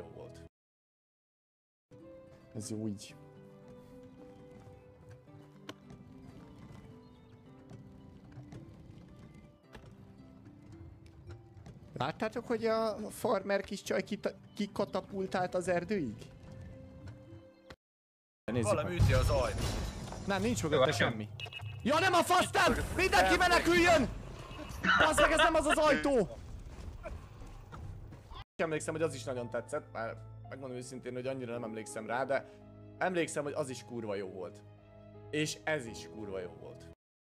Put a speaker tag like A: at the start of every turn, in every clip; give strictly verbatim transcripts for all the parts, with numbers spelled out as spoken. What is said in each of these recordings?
A: jó volt. Ez jó így. Láttátok, hogy a farmer kis csaj kikatapultált az erdőig?
B: Valami üti az ajt.
A: Nem, nincs mögötte semmi. Ja, nem a fasztán! Mindenki meneküljön! Bazd meg, ez nem az az ajtó! Emlékszem, hogy az is nagyon tetszett, már megmondom őszintén, hogy annyira nem emlékszem rá, de emlékszem, hogy az is kurva jó volt. És ez is kurva jó volt.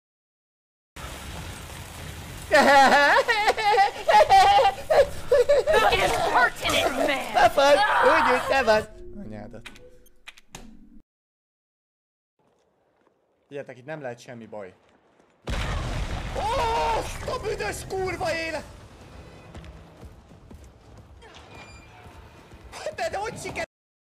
A: Ne fagy! Úgy, úgy, nem az! Anyádat. Figyeljetek, itt nem lehet semmi baj. Ó, a büdös kurva élet! De, de hogy siker...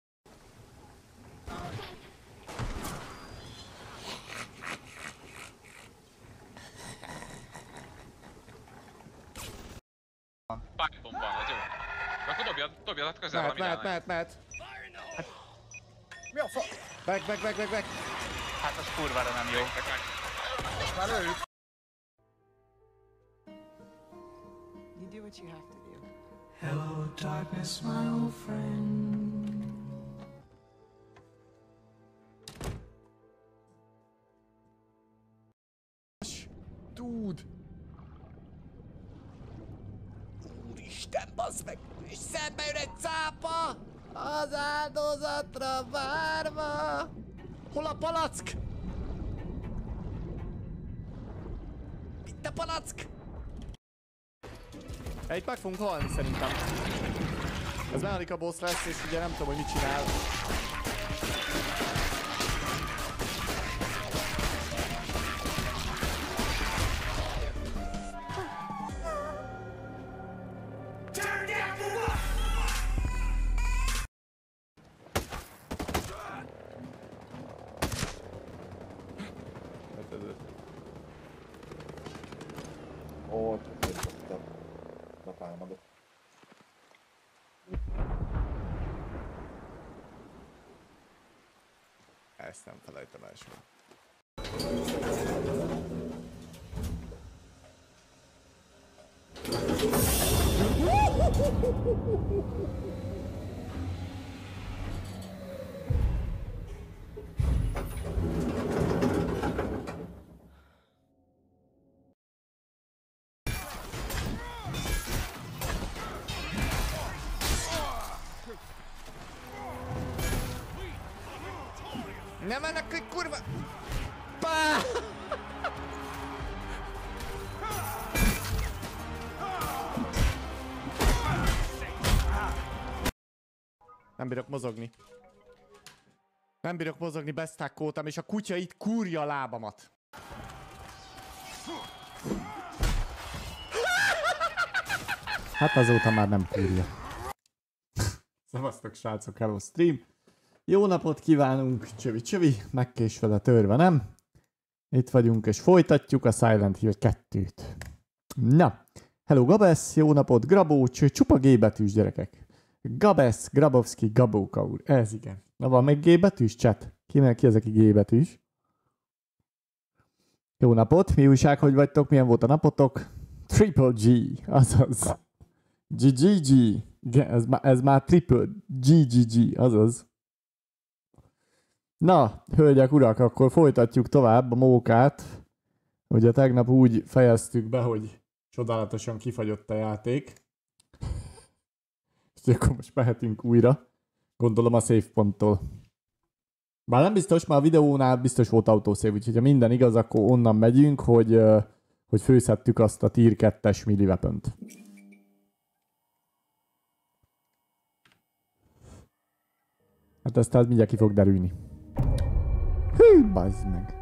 C: Pipe-on van, az jó. Akkor dobjad, dobjad közel
A: mehet,
C: valami
A: mehet, mehet, mehet.
B: Hát... Mi a fa...
A: Back, back, back, back, back.
D: Hát az kurvára nem jó.
B: Most már lőjük.
E: You do what you have to do.
F: Hello darkness, my old friend.
A: Dude! Úristen, bazd meg! És szembe jön egy cápa! Az áldozatra várva! Hol a palack? Itt a palack! Itt meg fogunk halni szerintem. Ez második a boss lesz, és ugye nem tudom, hogy mit csinál.
G: Ó, csak betámadott.
A: Ezt nem felejtem el soha. Nem mennek, hogy kurva! Pá! Nem bírok mozogni. Nem bírok mozogni, besztákkoltam, és a kutya itt kúrja a lábamat. Hát azóta már nem kúrja. Szevasztok srácok, hello stream! Jó napot kívánunk, csövi csövi, megkésve törve, nem? Itt vagyunk és folytatjuk a Silent Hill kettőt. Na, hello Gabesz, jó napot, Grabócs, csupa G betűs gyerekek. Gabesz, Grabowski, Gabóka úr, ez igen. Na van még G betűs chat? Ki meg ki ez, aki G betűs? Jó napot, mi újság, hogy vagytok, milyen volt a napotok? Triple G, azaz. G G G, ez, ez már triple G G G, azaz. Na, hölgyek, urak, akkor folytatjuk tovább a mókát. Ugye tegnap úgy fejeztük be, hogy csodálatosan kifagyott a játék. És akkor most mehetünk újra. Gondolom a save ponttól. Bár nem biztos, már a videónál biztos volt autosave, úgyhogy ha minden igaz, akkor onnan megyünk, hogy, hogy főzhettük azt a tier kettes melee weapont. Hát ezt tehát mindjárt ki fog derülni. Hű, bazd meg.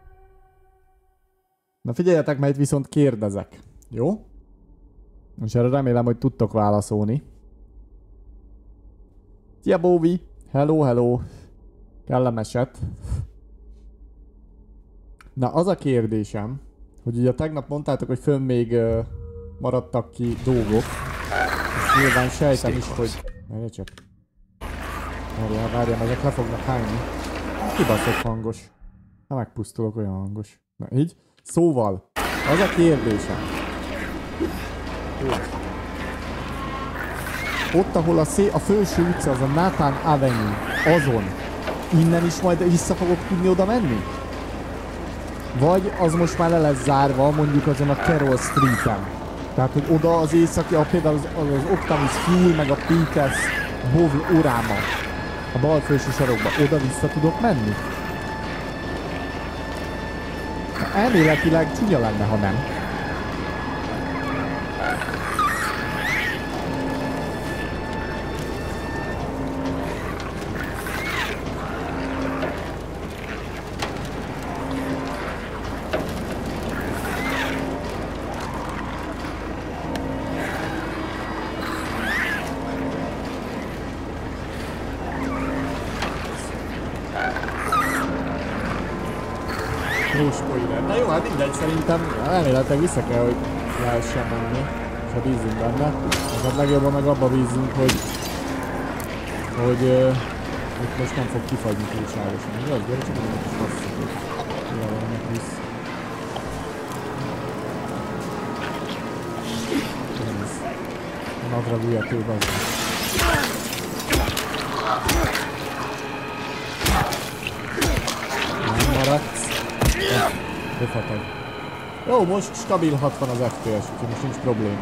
A: Na figyeljetek, mert itt viszont kérdezek. Jó? És erre remélem, hogy tudtok válaszolni. Szia Bóvi! Hello, hello! Kellemeset. Na az a kérdésem, hogy ugye tegnap mondtátok, hogy fönn még uh, maradtak ki dolgok. És nyilván sejtem is, hogy... Merje csak. Várjál, várjál, ezek le fognak hányni. Kibaszott hangos. Ha megpusztulok, olyan hangos. Na így. Szóval, az a kérdésem. Ott, ahol a, szé- a felső utca, az a Nathan Avenue, azon, innen is majd vissza fogok tudni oda menni? Vagy az most már le lesz zárva, mondjuk azon a Carroll Street-en. Tehát, hogy oda az északi, a, például az, az, az Optimus Fuel, meg a Peters Bowl Orama, a bal felső sarokba, oda vissza tudok menni? Elméletileg csúnya lenne, ha nem. Jó spoiler. Na jó, hát mindegy, szerintem elméletileg vissza kell, hogy lehessen menni, és ha bízunk benne. És hát legjobban meg abba bízunk, hogy hogy uh, itt most nem fog kifagyni túlságosan. Jó, gyere csak egy kis basszuk, hogy levelnek visz. Ez. A nadrag ujjatő bazdmeg. Nem maradsz. Befatag. Jó, most stabil hatvan az ef pé es, úgyhogy most nincs probléma.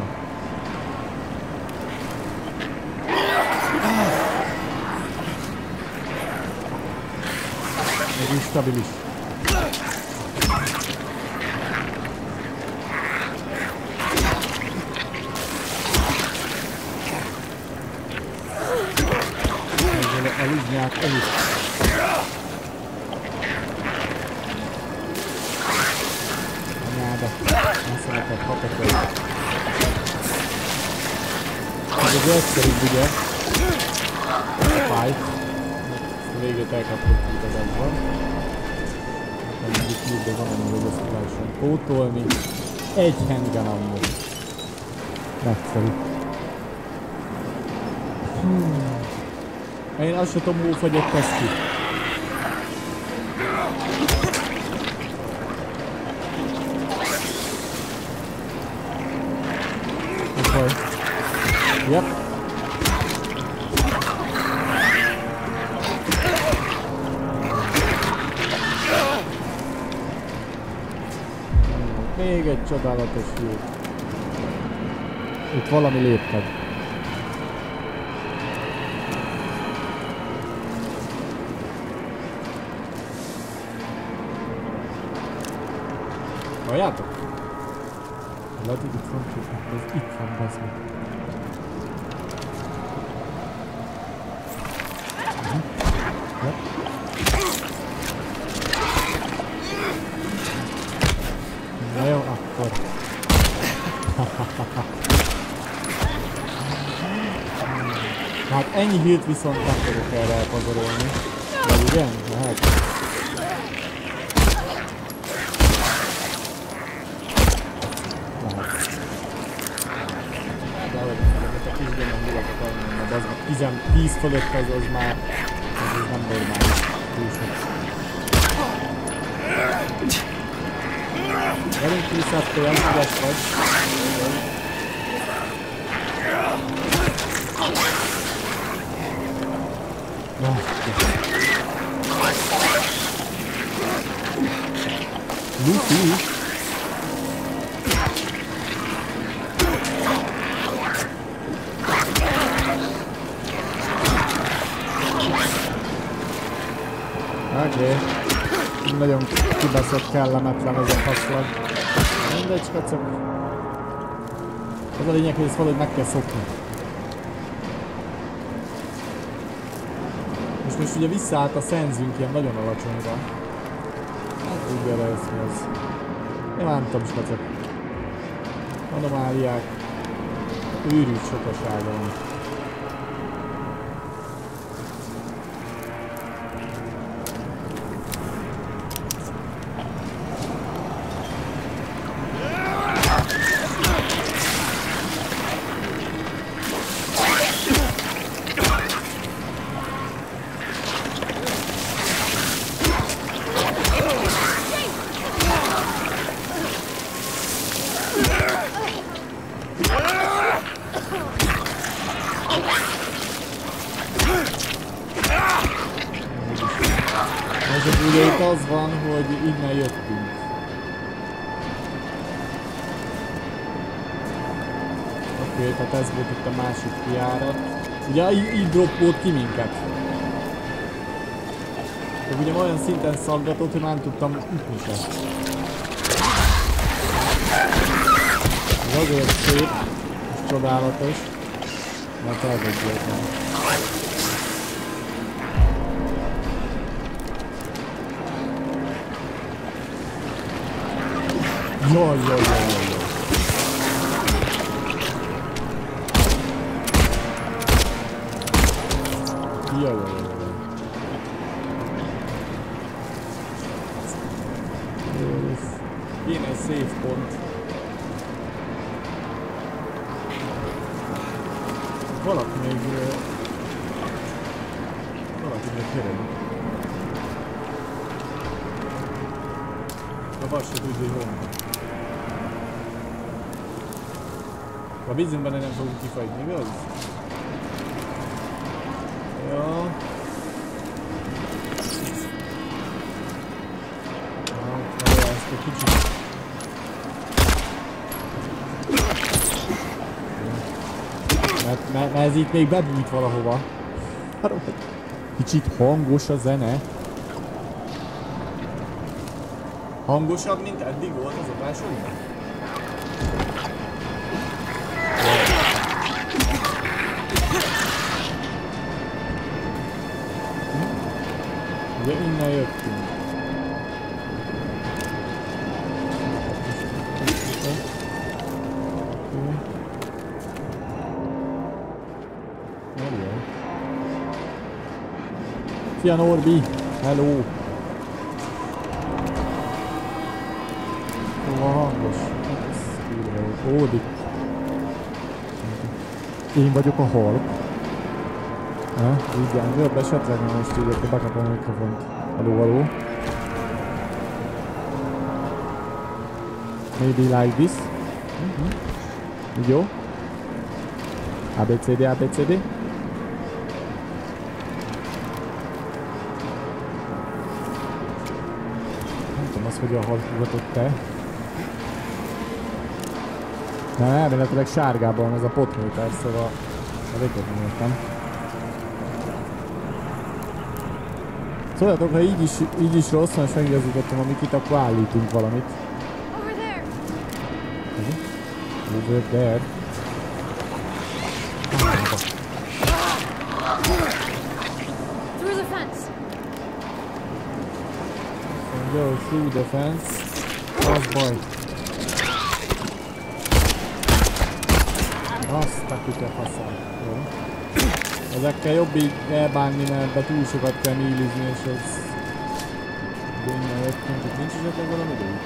A: Mégis stabilis. Ezzel elügynyák elügy. Nem szeretett hatatolni. Ez az egyszerűbb ugye. Fight. Ezt a végét elkaptuk igazából. Nem mondjuk így, de van annyi, hogy ezt lehessen pótolni. Egy handgun ammo. Egyszerű. Hmm. Én azt sem tudom, hol fagyott ezt ki. Yep. Még egy csodálatos hír. Itt valami lépted. Halljátok? Lehet, hogy itt van, ez itt van, bazd meg. Na jó, akkor. Hát ennyi hírt viszont nem tudok erre elpazarolni. De igen? Lehet. Lehet. De hogy ezeket a kis gömön nyugatot elmondom, de az meg tíz fölött ez az már ez nem normális. Túl sok. Gyerünk visszattól, nem ügyes vagy. Luffy? Oké. Okay. Nagyon kibaszott kellemetlen ez a faszlag. Mindegy, kacok. Az a lényeg, hogy ezt valahogy meg kell szokni. És most ugye visszaállt a szenzünk ilyen nagyon alacsonyra. Hát úgy erre ez mi az. Én már nem tudom is, kacok. Anomáliák. Őrült sokasága van. Csak ugye itt az van, hogy innen jöttünk. Oké, okay, tehát ez volt itt a másik kijárat. Ugye így, így droppolt ki minket. De ugye olyan szinten szaggatott, hogy már nem tudtam ütni se. Ez azért szép, és csodálatos, mert elvegyéltem. Jaj, jaj, jaj, jaj, jaj. Jaj, jaj, jaj, jaj. Kéne egy save pont. Valaki még... Valaki még kerül. A vas se tudja, hogy honnan. Ha bízunk benne, nem fogunk kifagyni, igaz? Ja. Hát, na, ezt egy kicsit. Mert, mert, mert ez itt még bebújt valahova. Kicsit hangos a zene. Hangosabb, mint eddig volt az adásunkban? Ugye innen jöttünk. Szia Norbi! Hello! Hova hangos? Ódik. Én vagyok a halk. Ha? Igen, jobb esetleg most így, akkor bekapom a mikrofont. Hello, hello. Maybe like this. Mm-hmm. Így jó? A B C D, A B C D. Az, hogy a halkugatott te. Nem, elméletileg sárgában az a potméter, szóval ezeket mondtam. Szóljatok, ha így is, így is rossz, és megigazítottam a Mikit, akkor állítunk valamit.
H: Over there.
A: Over there.
H: Through the fence.
A: Go through the fence. Az baj. Azt a kutya faszán. Jó. Ezekkel jobb így elbánni, mert be túl sokat kell nílizni, és ez... De innen jöttünk, itt nincs esetleg valami dolog?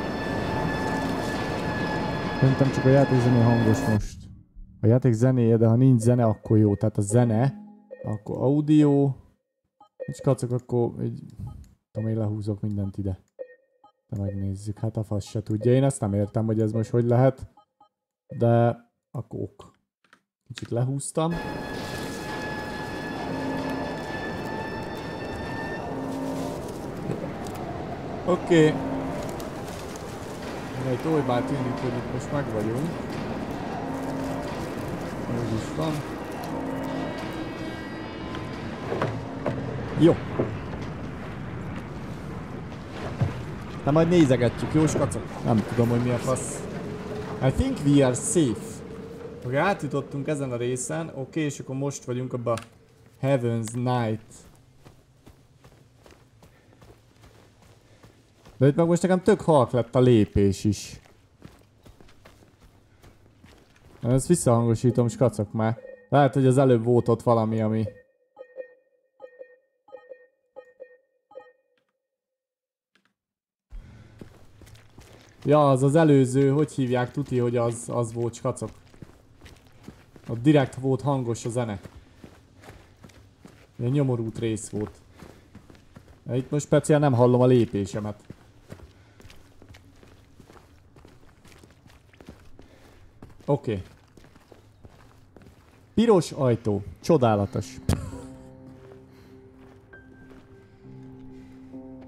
A: Szerintem csak a játék zené hangos most. A játék zenéje, de ha nincs zene, akkor jó. Tehát a zene, akkor audio, és kacok, akkor egy... Tudom, én lehúzok mindent ide. De megnézzük, hát a fasz se tudja. Én ezt nem értem, hogy ez most hogy lehet. De akkor ok. Kicsit lehúztam. Oké. Okay. Egy olybár tűnik, hogy itt most meg vagyunk. Úgy is van. Jó. De majd nézegetjük, jó skacok? Nem tudom, hogy mi a fasz. I think we are safe. Oké, átjutottunk ezen a részen, oké, okay, és akkor most vagyunk abba Heaven's Night. De itt meg most nekem tök halk lett a lépés is. Ezt visszahangosítom, skacok már. Lehet, hogy az előbb volt ott valami, ami... Ja, az az előző, hogy hívják, tuti, hogy az, az volt, skacok. Ott direkt volt hangos a zene. Ilyen nyomorult rész volt. De itt most speciál nem hallom a lépésemet. Oké. Okay. Piros ajtó. Csodálatos.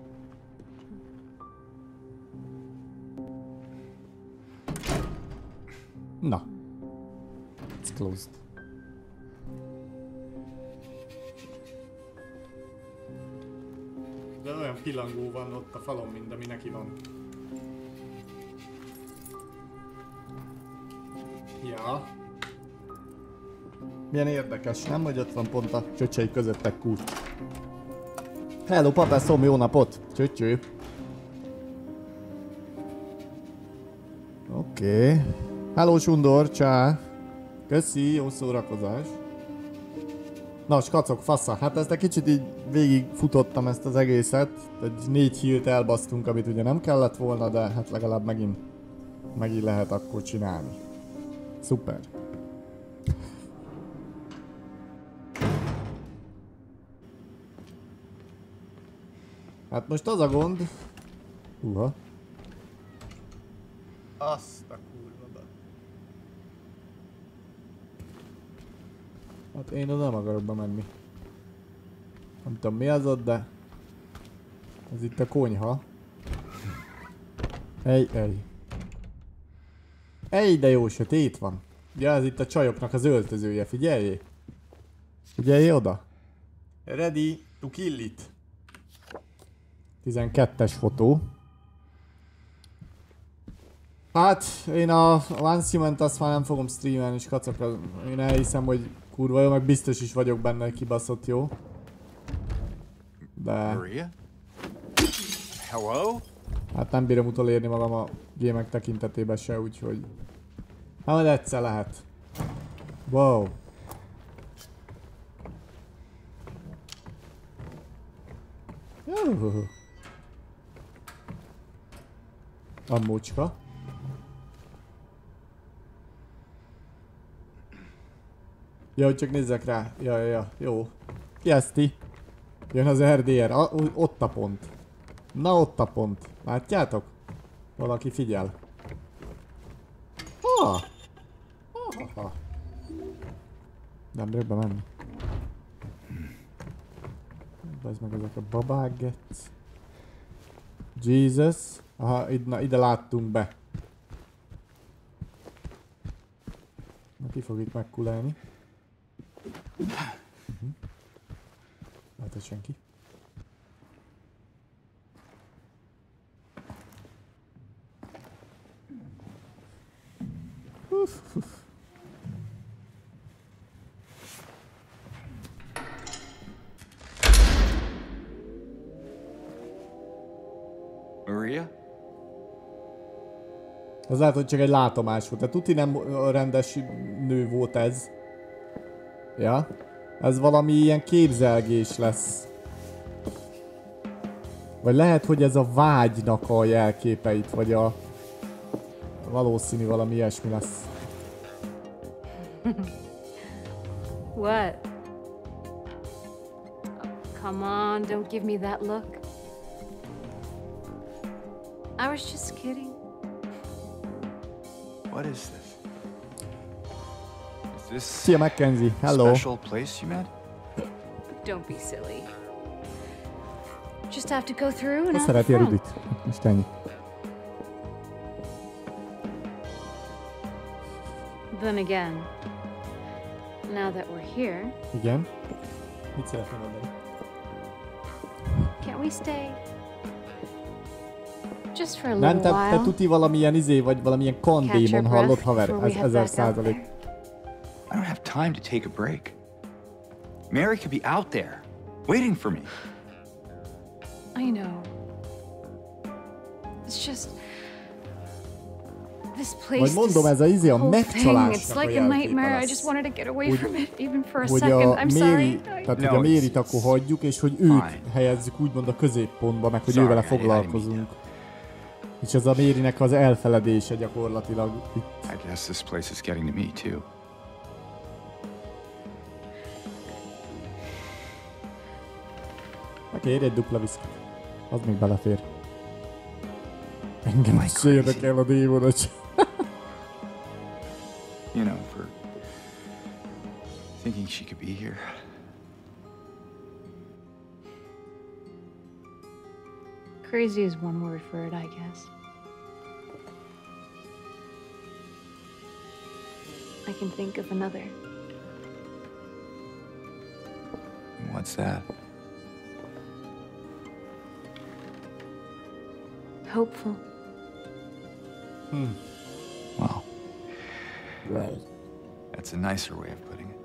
A: closed. De olyan pillangó van ott a falon, mint ami neki van. Ja. Milyen érdekes, nem? Hogy ott van pont a csöcsei közöttek kút. Hello, papászom, jó napot! Csöcső. Oké. Okay. Hello, Sundor, csá! Köszi, jó szórakozás. Na, skacok, fassa. Hát ezt egy kicsit így végig futottam ezt az egészet. Egy négy hílt elbasztunk, amit ugye nem kellett volna, de hát legalább megint, megint lehet akkor csinálni. Szuper. Hát most az a gond... Húha. Azt a kurva. Hát én oda nem akarok bemenni. Nem tudom mi az ott, de... Ez itt a konyha. Ej, ej. Ej, de jó sötét van. Ugye ez itt a csajoknak az öltözője, figyeljé. Figyelj oda. Ready to kill it. tizenkettes fotó. Hát, én a Lancement azt már nem fogom streamelni, és kacok, én elhiszem, hogy kurva jó, meg biztos is vagyok benne, hogy kibaszott jó. De...
I: Maria? Hello?
A: Hát nem bírom utolérni magam a gémek tekintetében se, úgyhogy... Hát majd egyszer lehet. Wow. Uh. A mucska. Ja, hogy csak nézzek rá. Ja, ja, ja. Jó. Kieszti. Jön az er dé er. A, ott a pont. Na, ott a pont. Látjátok? Valaki figyel. Ha! Ha, ha, ha. Nem bírok bemenni. Ez meg ezek a babák, getsz. Jesus. Aha, ide, na, ide láttunk be. Na, ki fog itt megkulálni? Uh-huh. Hát, hogy senki. Uff, uff.
I: Maria?
A: Ez lehet, hogy csak egy látomás volt. Tehát tuti nem rendes nő volt ez. Ja? Ez valami ilyen képzelgés lesz. Vagy lehet, hogy ez a vágynak a jelképeit, vagy a... Valószínű valami ilyesmi lesz.
H: What? Oh, come on, don't give me that look. I was just kidding.
I: What is this? Is this
A: Szia, Mackenzie. Hello.
I: special place you met?
H: Don't be silly. Just have to go through and
A: Azt
H: out the
A: szereti a
H: front.
A: Rudit. Most ennyi.
H: Then again, now that we're here,
A: Igen. Mit szeretném mondani?
H: can't we stay? Just for a
A: Nem,
H: little
A: te, te
H: while.
A: tuti valamilyen izé, vagy valamilyen
H: Catch your
A: kandémon
H: breath
A: hallott, haver?
H: before we
A: Ez
H: head
A: ezer
H: back up
A: százalék.
I: I don't have time to take a break. Mary could be out there, waiting for me.
H: I know. It's just this place.
A: Vagy mondom, ez a izé a
H: whole thing, it's
A: megcsalásnak a
H: like a
A: jelképe
H: nightmare. I
A: lesz.
H: just wanted to get away
A: Hogy-
H: from it, even for a
A: Hogy
H: second.
A: a
H: I'm sorry.
A: Mary,
H: I-
A: tehát
I: No,
A: hogy a
I: it's-
A: Mérit akkor hagyjuk, és hogy őt
I: Fine.
A: helyezzük úgymond a középpontba, meg hogy
I: Sorry,
A: ővele
I: I- I didn't mean
A: foglalkozunk. És ez a Mérinek az elfeledése gyakorlatilag itt.
I: I guess this place is getting to me too.
A: Kérj egy dupla viszkit. Az még belefér. Engem is se érdekel a démonot.
I: You know, for thinking she could be here.
H: Crazy is one word for it, I guess. I can think of another.
I: What's that?
H: Hopeful.
I: Well,
A: Right.
I: that's a nicer way of putting it.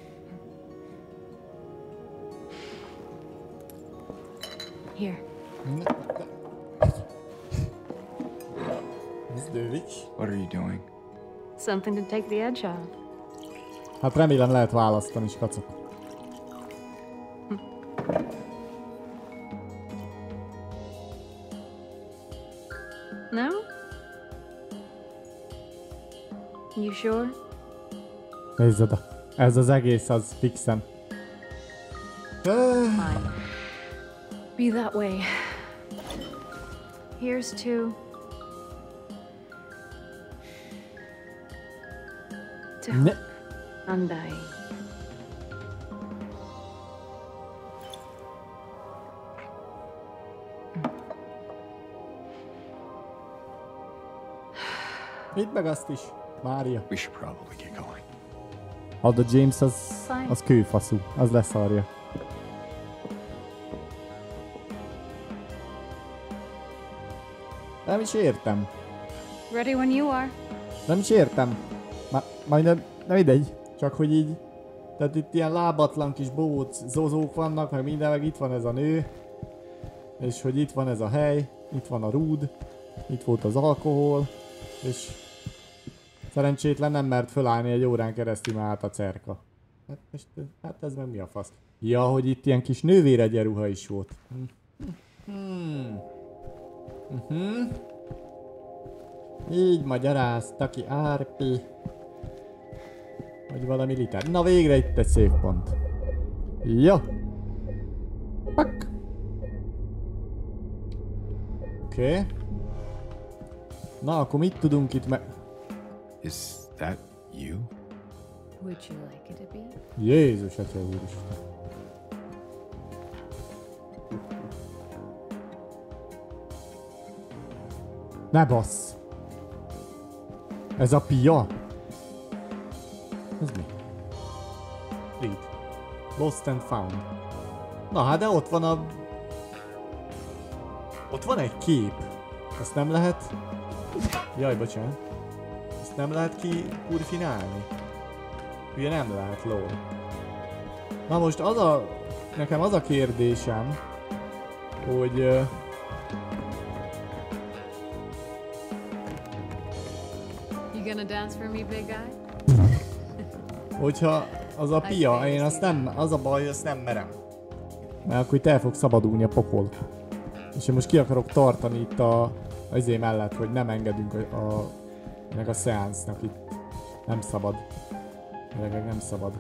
H: Here.
A: Kezdődik.
I: What are you doing?
H: Something to take the edge off.
A: Hát remélem lehet választani, skacok.
H: No? You sure?
A: Nézd oda. Ez az egész az fixen.
H: Fine. Be that way. Here's to... To
A: Ne.
H: undying.
A: Mit meg azt is? Mária.
I: We should probably get going.
A: Ad a James az,
H: Fine.
A: az kőfaszú. Az leszarja. Nem is értem.
H: Ready when you are.
A: Nem is értem. Má, majd nem, nem idegy. Csak hogy így... Tehát itt ilyen lábatlan kis bóc zozók vannak, meg minden, meg itt van ez a nő. És hogy itt van ez a hely, itt van a rúd, itt volt az alkohol, és szerencsétlen nem mert fölállni egy órán keresztül, már át a cerka. Hát, most, hát ez meg mi a fasz? Ja, hogy itt ilyen kis nővéregyenruha is volt. Hmm. Mhm. Így magyarázta ki Árpi. Vagy valami liter. Na végre itt egy szép pont. Jó. Pak. Oké. Okay. Na, akkor mit tudunk itt meg...
I: Is that you?
H: Would you like it to be?
A: Jézus, atya úristen. Ne bassz! Ez a pia? Ez mi? Lead. Lost and found. Na hát, de ott van a... Ott van egy kép. Ezt nem lehet... Jaj, bocsánat. Ezt nem lehet ki purifinálni. Ugye nem lehet, lol. Na most az a... Nekem az a kérdésem, hogy... Uh,
H: You gonna dance for me, big guy?
A: hogyha az a pia, én azt nem... Az a baj, azt nem merem. Mert akkor itt el fog szabadulni a pokol. És én most ki akarok tartani itt a... Azé mellett, hogy nem engedünk a... a meg a szeánsznak itt. Nem szabad. Gyerekek, nem szabad.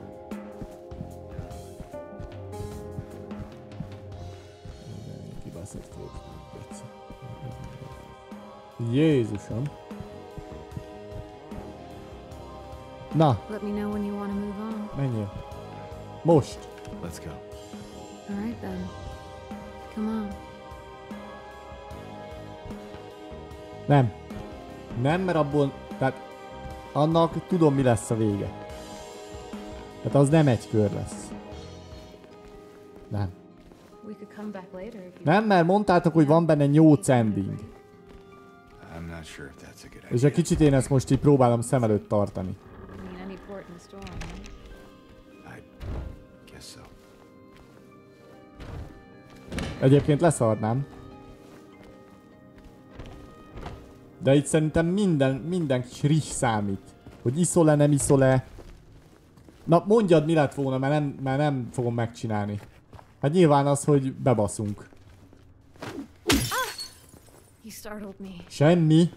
A: Kibaszott volt. Jézusom. Na,
H: Let me know when you want to move on.
A: menjél. Most.
I: Let's go.
H: All right then. Come on.
A: Nem. Nem, mert abból... Tehát... Annak tudom, mi lesz a vége. Tehát az nem egy kör lesz. Nem.
H: We could come back later if you
A: Nem, mert mondtátok, hogy van benne nyolc ending.
I: I'm not sure if that's a good
A: És
I: idea.
A: egy kicsit én ezt most így próbálom szem előtt tartani.
H: I mean any port in the storm, right?
I: I guess so.
A: Egyébként leszarnám. De itt szerintem minden, minden kis rih számít. Hogy iszol-e, nem iszol-e. Na mondjad, mi lett volna, mert nem, mert nem fogom megcsinálni. Hát nyilván az, hogy bebaszunk.
H: You startled me.
A: Semmi.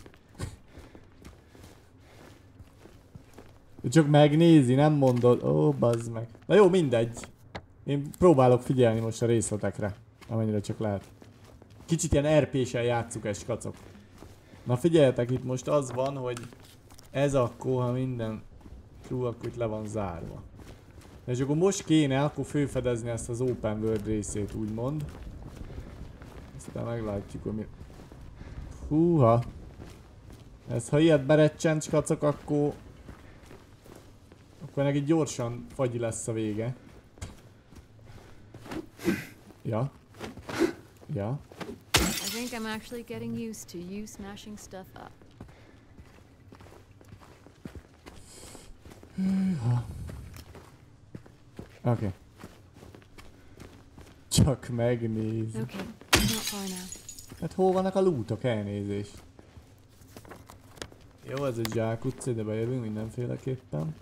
A: Csak megnézi, nem mondod. Ó, bazd meg. Na jó, mindegy. Én próbálok figyelni most a részletekre. Amennyire csak lehet. Kicsit ilyen er pé-sel játsszuk egy kacok. Na figyeljetek, itt most az van, hogy ez akkor, ha minden true, akkor itt le van zárva. És akkor most kéne akkor fölfedezni ezt az open world részét, úgymond. Aztán meglátjuk, hogy mi... Húha. Ez ha ilyet berecsent, kacok, akkor... Akkor neki gyorsan fagyi lesz a vége. Ja. Ja.
H: I think I'm actually getting used to you smashing stuff up.
A: Oké. Okay. Csak megnéz.
H: Okay, not far now.
A: Hát hol vannak a lootok, elnézést? Jó, ez egy zsákutca, de bejövünk mindenféleképpen.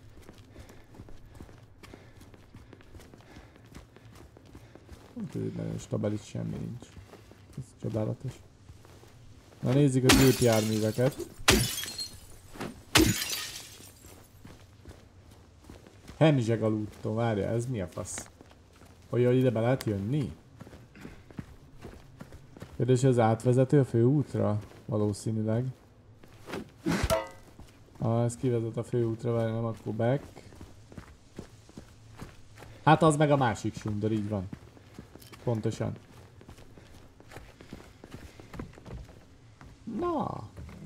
A: Hát ez nagyon stabil, itt semmi nincs. Ez csodálatos. Na nézzük a gépjárműveket. Hemzseg a looton, várja, ez mi a fasz? Olyan, ide be lehet jönni? Kérdés, az átvezető a főútra? Valószínűleg. Ha ez kivezet a főútra, várja, nem, akkor back. Hát az meg a másik sundor, így van. Pontosan. Na.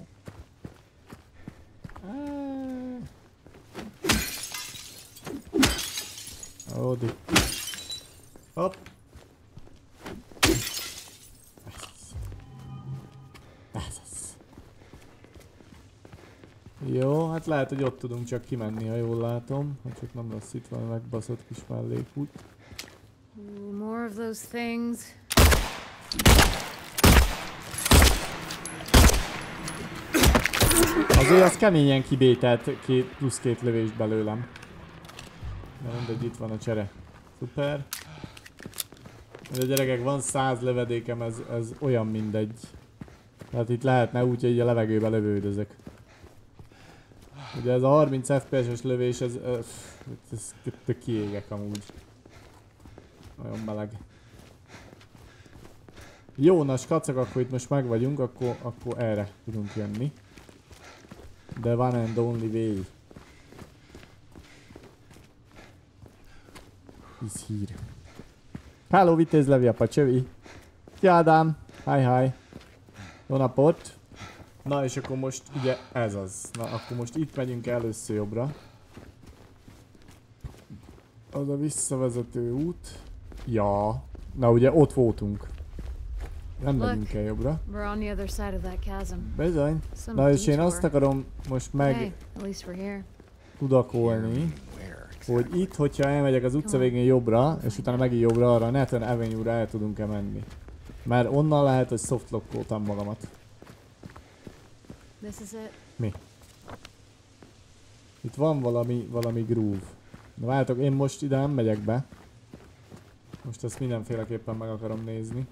A: Odi. Hopp. Ez az. Jó, hát lehet, hogy ott tudunk csak kimenni, ha jól látom. Ha csak nem lesz itt valami megbaszott kis mellékút.
H: Ooh, more of those things.
A: Azért az keményen kibételt két, plusz két lövést belőlem. De mindegy, itt van a csere. Szuper. De gyerekek, van száz lövedékem, ez, ez olyan mindegy. Tehát itt lehetne úgy, hogy a levegőbe lövődözök. Ugye ez a harminc ef pé es-es lövés, ez... ez, ez, ez kiégek amúgy. Nagyon meleg. Jó, na skacak, akkor itt most meg vagyunk, akkor, akkor erre tudunk jönni. The one and only way. Is here. Hello, vitézlevi apa, csövi. Szia Ádám, hi hi. Jó napot. Na és akkor most ugye ez az. Na akkor most itt megyünk először jobbra. Az a visszavezető út. Ja. Na ugye ott voltunk. Nem megyünk el jobbra.
H: We're on the other side of that chasm.
A: Bizony.
H: Some
A: Na és én azt
H: detour.
A: akarom most meg
H: Hey, at least we're here.
A: tudakolni, hogy itt, hogyha elmegyek az utca végén jobbra, és utána megint jobbra arra a Nathan Avenue-ra el tudunk-e menni. Mert onnan lehet, hogy softlockoltam magamat.
H: This is it.
A: Mi? Itt van valami, valami groove. Na várjátok, én most ide nem megyek be. Most ezt mindenféleképpen meg akarom nézni.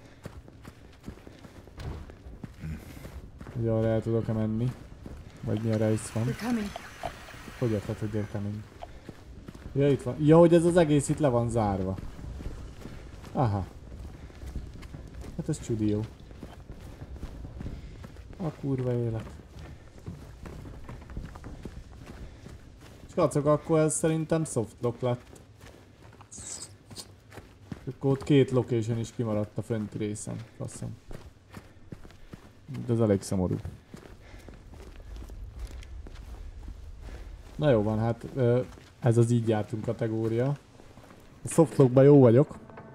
A: Hogy arra el tudok-e menni. Vagy mi a rész van.
H: We're coming.
A: Hogy érted, hogy they're coming? Ja, itt van. Ja, hogy ez az egész itt le van zárva. Aha. Hát ez csudi jó. A kurva élet. Skacok, akkor ez szerintem softlock lett. Akkor ott két location is kimaradt a fönti részen. Faszom. De ez elég szomorú. Na jó van, hát ez az így jártunk kategória. A softlockban jó vagyok.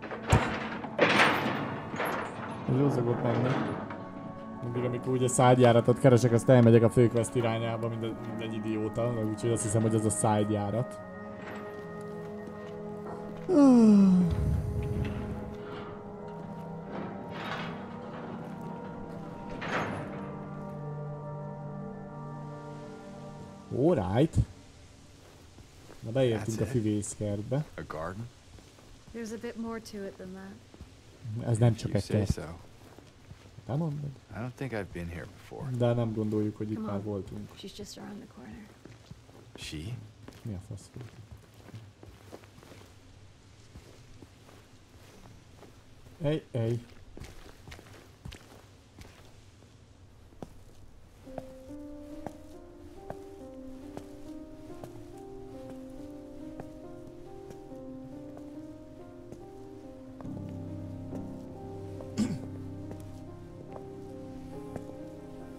A: Ez jó szokott menni. Mindig amikor ugye szájjáratot keresek, azt elmegyek a főquest irányába, mint, mint egy idióta, úgyhogy azt hiszem, hogy ez a szájjárat. Alright. Na beértünk a füvészkertbe.
I: A garden?
H: There's a bit more to it than that.
A: Ez nem csak
I: You
A: egy
I: say
A: kert.
I: so.
A: Nem mondod?
I: I don't think I've been here before.
A: De nem gondoljuk, hogy itt
H: Come
A: már
H: on.
A: voltunk.
H: She's just around the corner.
I: She?
A: Mi a fasz volt? Ej, ej.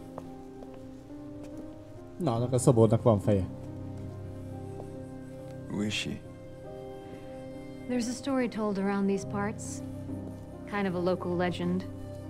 A: Na, annak a szobornak van feje.
I: is she?
H: There's a story told around these parts. Kind of a local legend.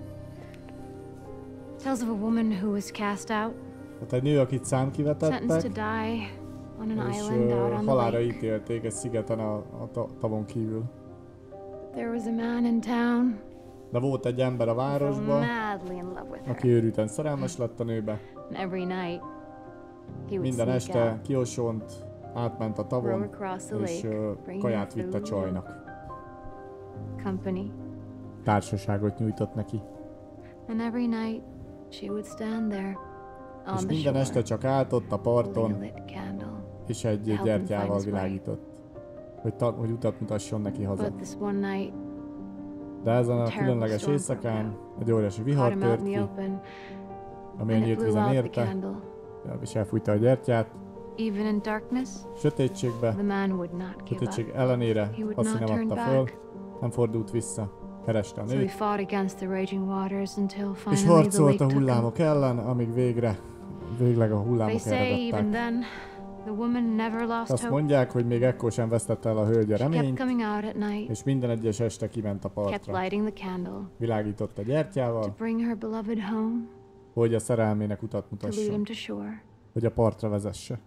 H: Tells of a woman who was cast out,
A: Hát egy nő, akit
H: sentenced to
A: számkivetettek,
H: die on an
A: és
H: island out
A: ö,
H: on the
A: halálra
H: lake.
A: ítélték egy szigeten a, a ta- tavon kívül.
H: There was a man in town
A: De volt egy ember a
H: who fell
A: városban,
H: madly in love with
A: aki
H: her.
A: őrülten szerelmes lett a nőbe.
H: And every night, he would
A: Minden
H: sneak
A: este
H: out,
A: kiosont, átment a
H: row
A: tavon,
H: across the
A: és
H: lake,
A: ö,
H: bringing
A: kaját
H: her
A: vitt a
H: food,
A: csajnak.
H: company.
A: Társaságot nyújtott neki.
H: And every night, she would stand there
A: És
H: on the
A: minden este
H: shore,
A: csak állt ott a
H: holding a
A: parton,
H: lit candle.
A: és egy
H: help him
A: gyertyával
H: find his way.
A: világított, hogy, ta- hogy utat mutasson neki haza.
H: But this one night,
A: De ezen a
H: terrible
A: különleges
H: storm
A: éjszakán egy óriási
H: caught
A: vihar
H: him out
A: tört
H: in the
A: ki,
H: open,
A: ami a
H: and it
A: nyílt
H: blew
A: vizen
H: out the
A: érte,
H: candle.
A: és elfújta a gyertyát.
H: Even in darkness,
A: Sötétségbe,
H: the man would not give
A: sötétség
H: up.
A: ellenére
H: He would
A: azt
H: not
A: nem
H: turn
A: adta föl,
H: back.
A: nem fordult vissza, kereste a
H: So he
A: nőt,
H: fought against the raging waters until
A: és
H: finally the
A: harcolt
H: lake
A: a
H: took him.
A: hullámok ellen, amíg végre, végleg a
H: They
A: hullámok
H: say even
A: eredettek.
H: then, the woman never lost
A: Azt
H: hope.
A: mondják, hogy még ekkor sem vesztette el a hölgy a
H: She kept
A: reményt,
H: coming out at night,
A: és minden egyes este kiment a
H: kept
A: partra.
H: lighting the candle
A: Világított a
H: to
A: gyertyával,
H: bring her beloved home,
A: hogy a szerelmének utat
H: to lead him
A: mutasson,
H: to shore.
A: hogy a partra vezesse.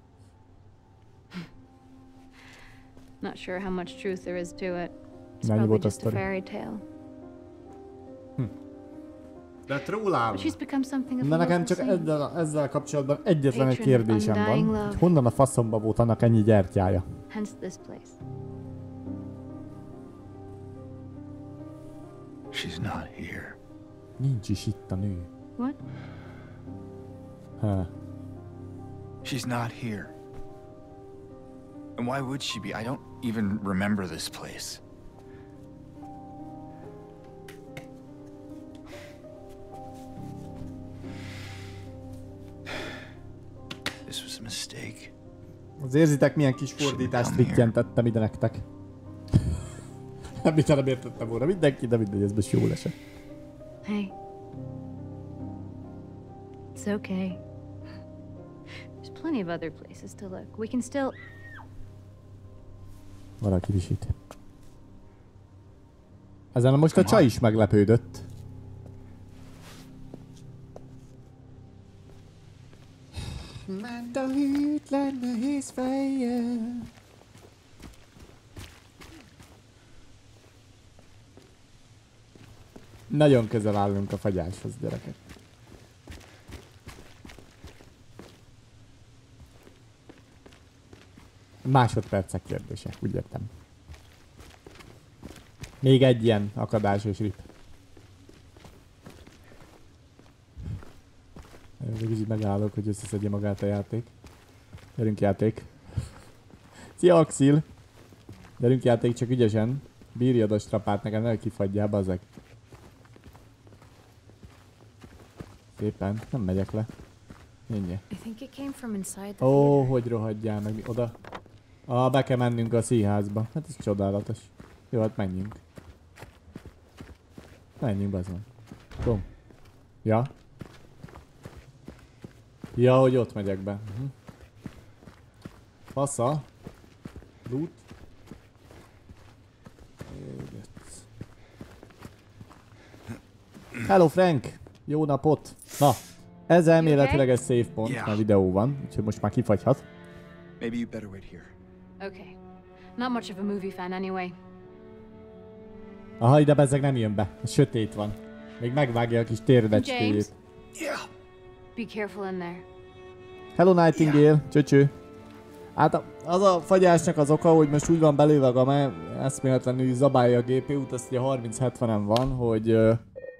H: Not sure how much truth there is to it. It's
A: Mennyi
H: probably
A: volt a
H: just a
A: sztori?
H: fairy tale.
A: De trólám!
H: But she's become something of
A: Na
H: a
A: nekem
H: local
A: csak
H: saint.
A: ezzel, ezzel kapcsolatban egyetlen egy
H: Patron of
A: kérdésem
H: undying
A: van,
H: love.
A: hogy honnan a faszomba volt annak ennyi gyertyája?
H: Hence this place.
I: She's not here.
A: Nincs is itt a nő.
H: What?
A: Ha.
I: She's not here. And why would she be? I don't even remember this place. This was a mistake.
A: Az érzitek, milyen kis fordítást rittyentettem ide nektek? Nem mit nem értettem volna mindenki, de mindegy, ez most jól esett.
H: Hey. It's okay. There's plenty of other places to look. We can still...
A: Valaki visít. Ezen most a csaj is meglepődött. Ment a hűtlen nehéz fejjel. Nagyon közel állunk a fagyáshoz, gyerekek. Másodpercek kérdése, úgy értem. Még egy ilyen akadás és rip. Egy kicsit megállok, hogy összeszedje magát a játék. Gyerünk játék. Szia Axil! Gyerünk játék, csak ügyesen. Bírjad a strapát, nekem ne kifagyjál, bazeg. Szépen, nem megyek le. Ennyi.
H: I think it came from inside the
A: Ó,
H: theater.
A: hogy rohadjál meg mi oda. Ah, be kell mennünk a színházba. Hát ez csodálatos. Jó, hát menjünk. Menjünk, bazd. Kom. Ja. Ja, hogy ott megyek be. Uh-huh. Fasza. Loot. Hello Frank! Jó napot! Na, ez elméletileg egy save pont,
I: Yeah.
A: mert videó van, úgyhogy most már kifagyhat.
I: Maybe you better wait here.
H: Okay. Not much of a movie fan anyway.
A: Aha, ide bezzeg nem jön be. Sötét van. Még megvágja a kis térdecskéjét.
H: James?
I: Yeah.
H: Be careful in there.
A: Hello Nightingale, csöcső. Hát a- az a fagyásnak az oka, hogy most úgy van belőve a game, eszméletlenül zabálja a gé pé út, azt ugye harminc hetvenen van, hogy ö,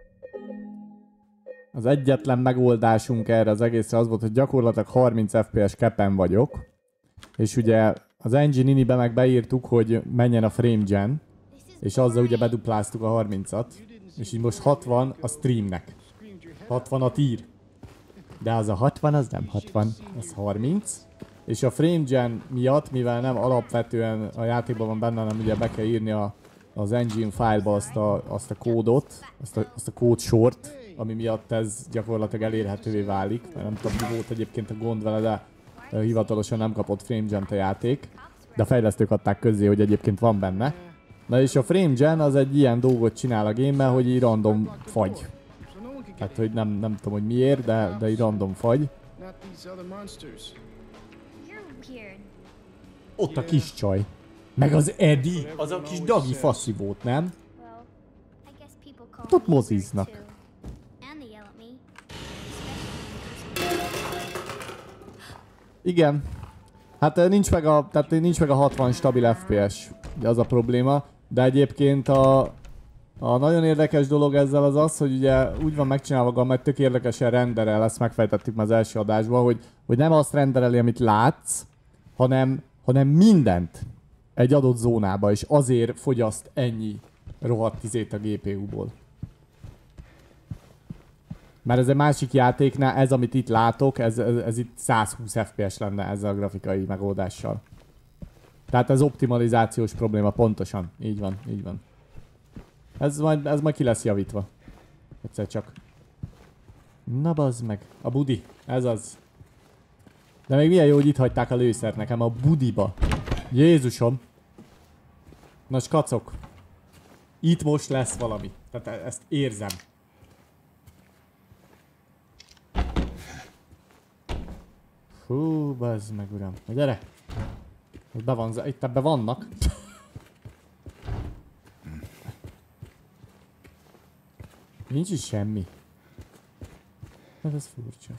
A: az egyetlen megoldásunk erre az egészre az volt, hogy gyakorlatilag harminc ef pé es capen vagyok. És ugye az engine inibe meg beírtuk, hogy menjen a frame gen, és azzal ugye bedupláztuk a harmincat. És így most hatvan a streamnek. hatvanat ír. De az a hatvan, az nem hatvan, az harminc. És a frame gen miatt, mivel nem alapvetően a játékban van benne, hanem ugye be kell írni a, az engine file-ba azt a, azt a kódot, azt a, azt a kódsort, ami miatt ez gyakorlatilag elérhetővé válik. Mert nem tudom, mi volt egyébként a gond vele, de ö, hivatalosan nem kapott frame gen a játék. De a fejlesztők adták közzé, hogy egyébként van benne. Na és a frame gen az egy ilyen dolgot csinál a game-mel, hogy így random fagy. Hát, hogy nem, nem tudom, hogy miért, de, de így random fagy. Ott a kis csaj. Meg az Eddie. Az a kis dagi faszi volt, nem? Ott moziznak. Igen. Hát nincs meg a, tehát nincs meg a hatvan stabil ef pé es. Ugye az a probléma. De egyébként a, a nagyon érdekes dolog ezzel az az, hogy ugye úgy van megcsinálva, mert tök érdekesen renderel, ezt megfejtettük már az első adásban, hogy, hogy nem azt rendereli, amit látsz, hanem, hanem mindent egy adott zónába, és azért fogyaszt ennyi rohadt izét a gé pé u-ból. Mert ez egy másik játéknál, ez amit itt látok, ez, ez, ez itt száz húsz ef pé es lenne ezzel a grafikai megoldással. Tehát ez optimalizációs probléma, pontosan. Így van, így van. Ez majd, ez majd ki lesz javítva. Egyszer csak. Na bazd meg. A budi. Ez az. De még milyen jó, hogy itt hagyták a lőszert nekem a budiba. Jézusom. Na skacok. Itt most lesz valami. Tehát ezt érzem. Fú, bazd meg uram. Na gyere. Itt be van, itt ebbe vannak. Nincs is semmi. Hát ez furcsa.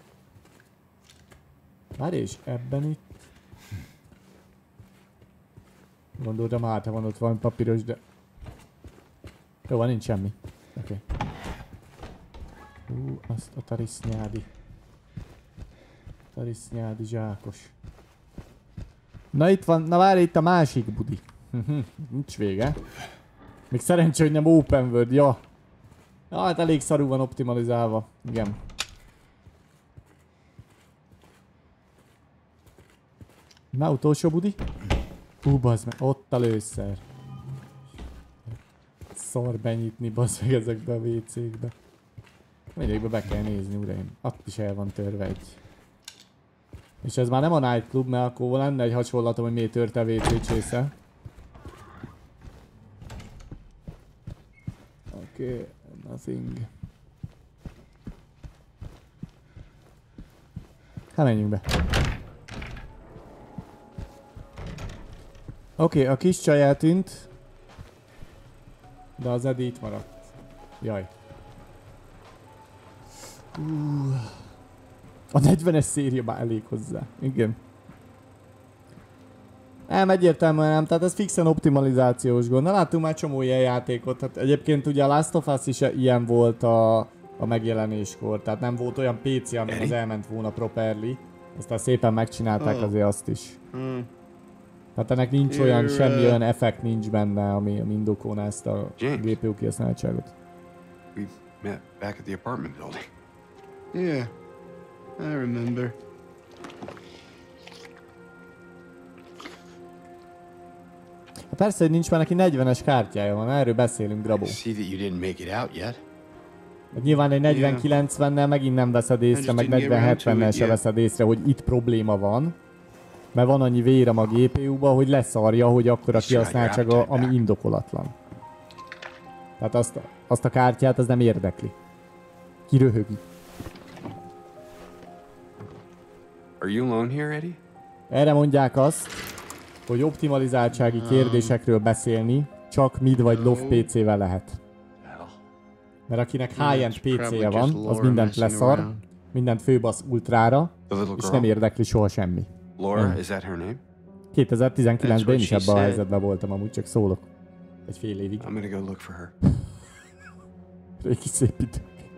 A: Várj, és ebben itt... Gondoltam, hát ha van ott valami papíros, de... Jó, van, nincs semmi. Oké. Okay. Hú, azt a tarisznyádi. Tarisznyádi zsákos. Na itt van, na várj, itt a másik budi. Nincs vége. Még szerencsé, hogy nem open world, ja. Ja, hát elég szarul van optimalizálva. Igen. Na, utolsó budi. Hú, bazd meg, ott a lőszer. Szar benyitni, bazd meg ezekbe a vé cékbe. Mindegyikbe be kell nézni, uraim. Ott is el van törve egy. És ez már nem a nightclub, mert akkor lenne egy hasonlatom, hogy miért törte a vé cé csésze. Oké, okay, nothing. Hát menjünk be. Oké, okay, a kis csaj eltűnt. De az Eddie itt maradt. Jaj. Uh. A negyvenes széria már elég hozzá. Igen. Nem, egyértelműen nem, tehát ez fixen optimalizációs gond. Na láttunk már csomó ilyen játékot. Hát egyébként ugye a Last of Us is ilyen volt a, a megjelenéskor. Tehát nem volt olyan pé cé, amin az elment volna properly. Aztán szépen megcsinálták oh. azért azt is. Hmm. Tehát ennek nincs You're, olyan, semmi olyan effekt nincs benne, ami, ami indokolna ezt a gé pé u kihasználtságot.
J: We met back at the apartment building.
F: Yeah, I remember.
A: Persze, hogy nincs már neki negyvenes kártyája van, erről beszélünk, Grabó.
J: See that you didn't make it out yet.
A: Nyilván egy negyven kilencvennel megint nem veszed észre, meg negyven hetvennel se veszed észre, hogy itt probléma van. Mert van annyi vérem a gé pé u-ba, hogy leszarja, hogy akkor a kihasználtsága, ami indokolatlan. Tehát azt, azt a kártyát, az nem érdekli. Kiröhögi.
J: Are you alone here, Eddie?
A: Erre mondják azt, hogy optimalizáltsági kérdésekről beszélni csak mid vagy low pé cével lehet. Mert akinek high-end pé céje van, az mindent leszar, mindent főbasz ultrára, és nem érdekli soha semmi.
J: Laura, is that her name?
A: kétezer-tizenkilencben én is ebben a helyzetben voltam, amúgy csak szólok. Egy fél évig.
J: I'm gonna go look for her.
A: Régi szép idő.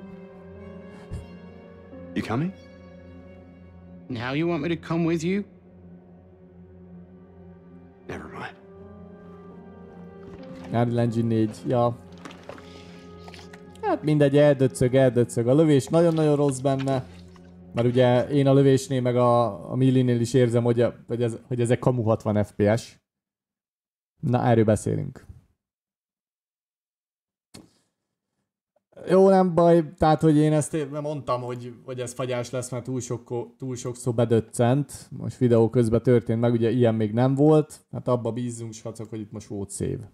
J: You coming?
F: Now you want me to come with you?
J: Never mind.
A: Unreal Engine négy, ja. Hát mindegy, eldöccög, eldöccög. A lövés nagyon-nagyon rossz benne. Mert ugye én a lövésnél meg a, a Millinél is érzem, hogy, a, hogy, ez, hogy ezek kamu hatvan ef pé es. Na, erről beszélünk. Jó, nem baj, tehát, hogy én ezt mondtam, hogy, hogy ez fagyás lesz, mert túl, sok, túl sokszor bedöccent. Most videó közben történt meg, ugye ilyen még nem volt. Hát abba bízzunk, srácok, hogy itt most volt szép.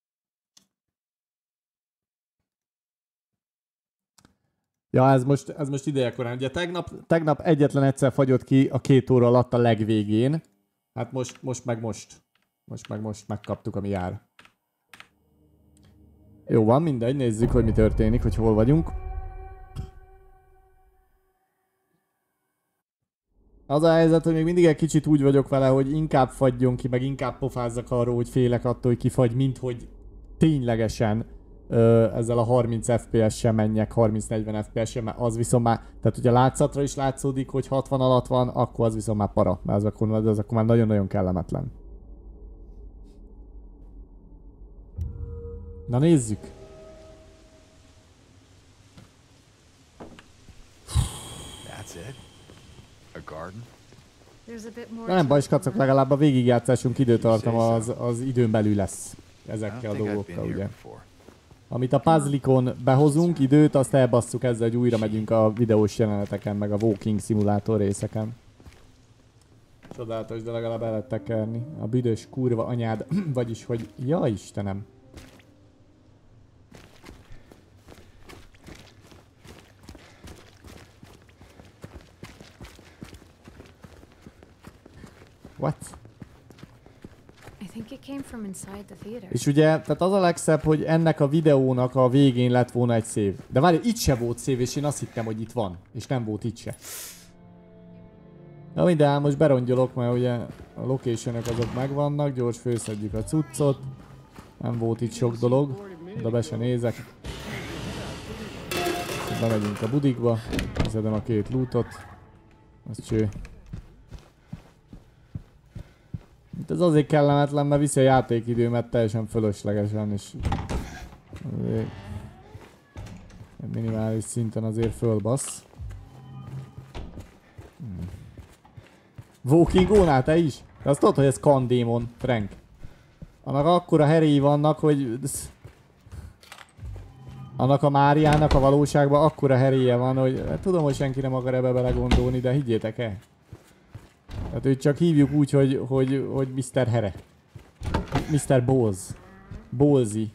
A: Ja, ez most, ez most idejekorán. Ugye tegnap, tegnap egyetlen egyszer fagyott ki a két óra alatt a legvégén. Hát most, most meg most. Most meg most megkaptuk, ami jár. Jó van, mindegy, nézzük, hogy mi történik, hogy hol vagyunk. Az a helyzet, hogy még mindig egy kicsit úgy vagyok vele, hogy inkább fagyjon ki, meg inkább pofázzak arról, hogy félek attól, hogy kifagy, mint hogy ténylegesen ö, ezzel a harminc ef pé es-sel menjek, harminc-negyven ef pé es-sel, mert az viszont már, tehát ugye látszatra is látszódik, hogy hatvan alatt van, akkor az viszont már para, mert az akkor, az akkor már nagyon-nagyon kellemetlen. Na nézzük!
I: That's it? A garden?
H: There's a bit more.
A: Na nem baj, skacok, legalább a végigjátszásunk időtartama az, az időn belül lesz ezekkel a dolgokkal, ugye. Amit a puzzlikon behozunk időt, azt elbasszuk ezzel, hogy újra megyünk a videós jeleneteken, meg a walking szimulátor részeken. Csodálatos, de legalább el lehet tekerni. A büdös kurva anyád, vagyis hogy... Ja Istenem! What?
H: I think it came from inside the theater.
A: És ugye, tehát az a legszebb, hogy ennek a videónak a végén lett volna egy szév. De várj, itt se volt szév, és én azt hittem, hogy itt van. És nem volt itt se. Na minden, most berongyolok, mert ugye a locationok azok megvannak, gyors főszedjük a cuccot. Nem volt itt sok dolog, de be se nézek. Bemegyünk a budikba, szedem a két lootot. Az cső. Itt ez azért kellemetlen, mert viszi a játékidőmet teljesen fölöslegesen, és azért minimális szinten azért fölbassz. Hmm. Walking Gónál, te is? De azt tudod, hogy ez Kandémon, Frank. Annak akkora heréi vannak, hogy... Annak a Máriának a valóságban akkora heréje van, hogy hát tudom, hogy senki nem akar ebbe belegondolni, de higgyétek el. Tehát őt csak hívjuk úgy, hogy, hogy, hogy miszter Here. miszter Bowles. Bowlesy.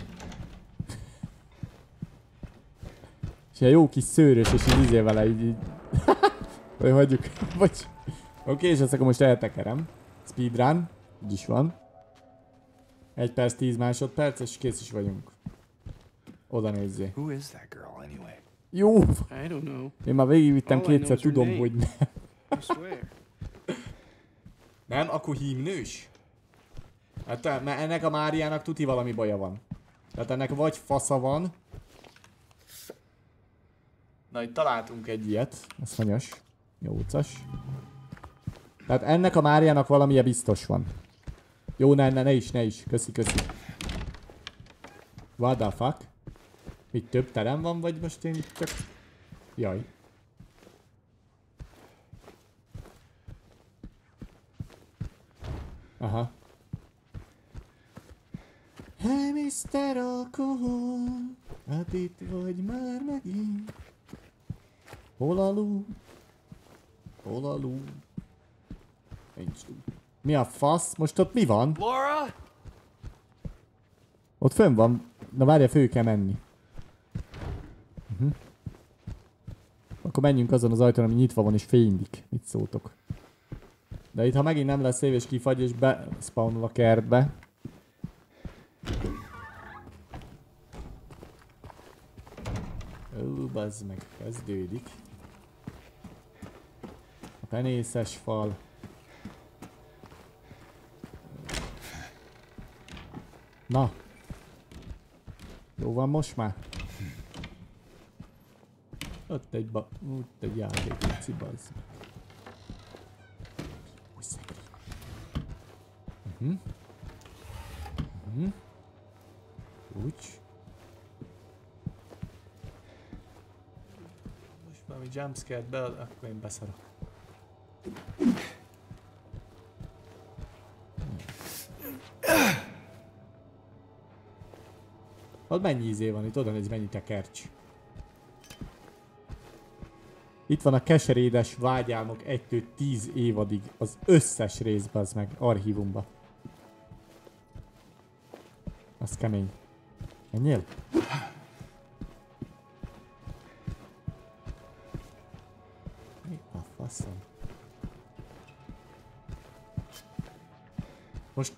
A: És ilyen jó kis szőrös, és így izé vele így... így. Hogy hagyjuk. Bocs. Oké, okay, és ezt akkor most eltekerem. Speedrun. Így is van. Egy perc, tíz másodperc, és kész is vagyunk. Oda nézzé.
I: Who is that girl anyway?
A: Jó!
F: I don't know.
A: Én már végigvittem
F: All I
A: kétszer,
F: know is her
A: tudom,
F: name.
A: hogy nem.
F: I swear.
A: Nem? Akkor hímnős? Hát mert ennek a Máriának tuti valami baja van. Tehát ennek vagy fasza van. Na itt találtunk egy ilyet. Ez hanyas. Nyolcas. Tehát ennek a Máriának valamilyen biztos van. Jó, ne, ne, ne is, ne is. Köszi, köszi. What the fuck? Itt több terem van, vagy most én itt csak... Jaj. Aha. Hey, miszter Alkohol, hát itt vagy már megint. Hol a ló? Hol a ló? Nincs ló. Mi a fasz? Most ott mi van?
B: Laura?
A: Ott fönn van. Na várja, fő kell menni. Uh-huh. Akkor menjünk azon az ajtón, ami nyitva van és fénylik. Mit szóltok? De itt ha megint nem lesz év és kifagy és bespawnol a kertbe. Ó, bazd meg, kezdődik. A penészes fal. Na. Jó van most már? Ott egy ba... Ott egy játék, cici, bazd meg. Mhm. Mhm. Úgy. Most valami jumpscare-t be, akkor én beszarok. Ott mennyi izé van itt, oda néz, mennyi tekercs. Itt van a keserédes vágyálmok egytől tíz évadig. Az összes részben, az meg archívumba. Az kemény. Menjél? Mi a faszom? Most...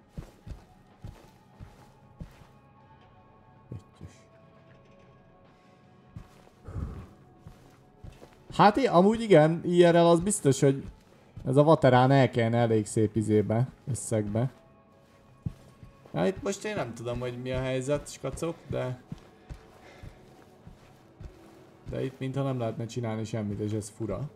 A: Hát én, amúgy igen, i er el az biztos, hogy ez a vaterán el kellene elég szép izébe, összegbe. Hát itt most én nem tudom, hogy mi a helyzet, skacok, de... De itt mintha nem lehetne csinálni semmit, és ez fura.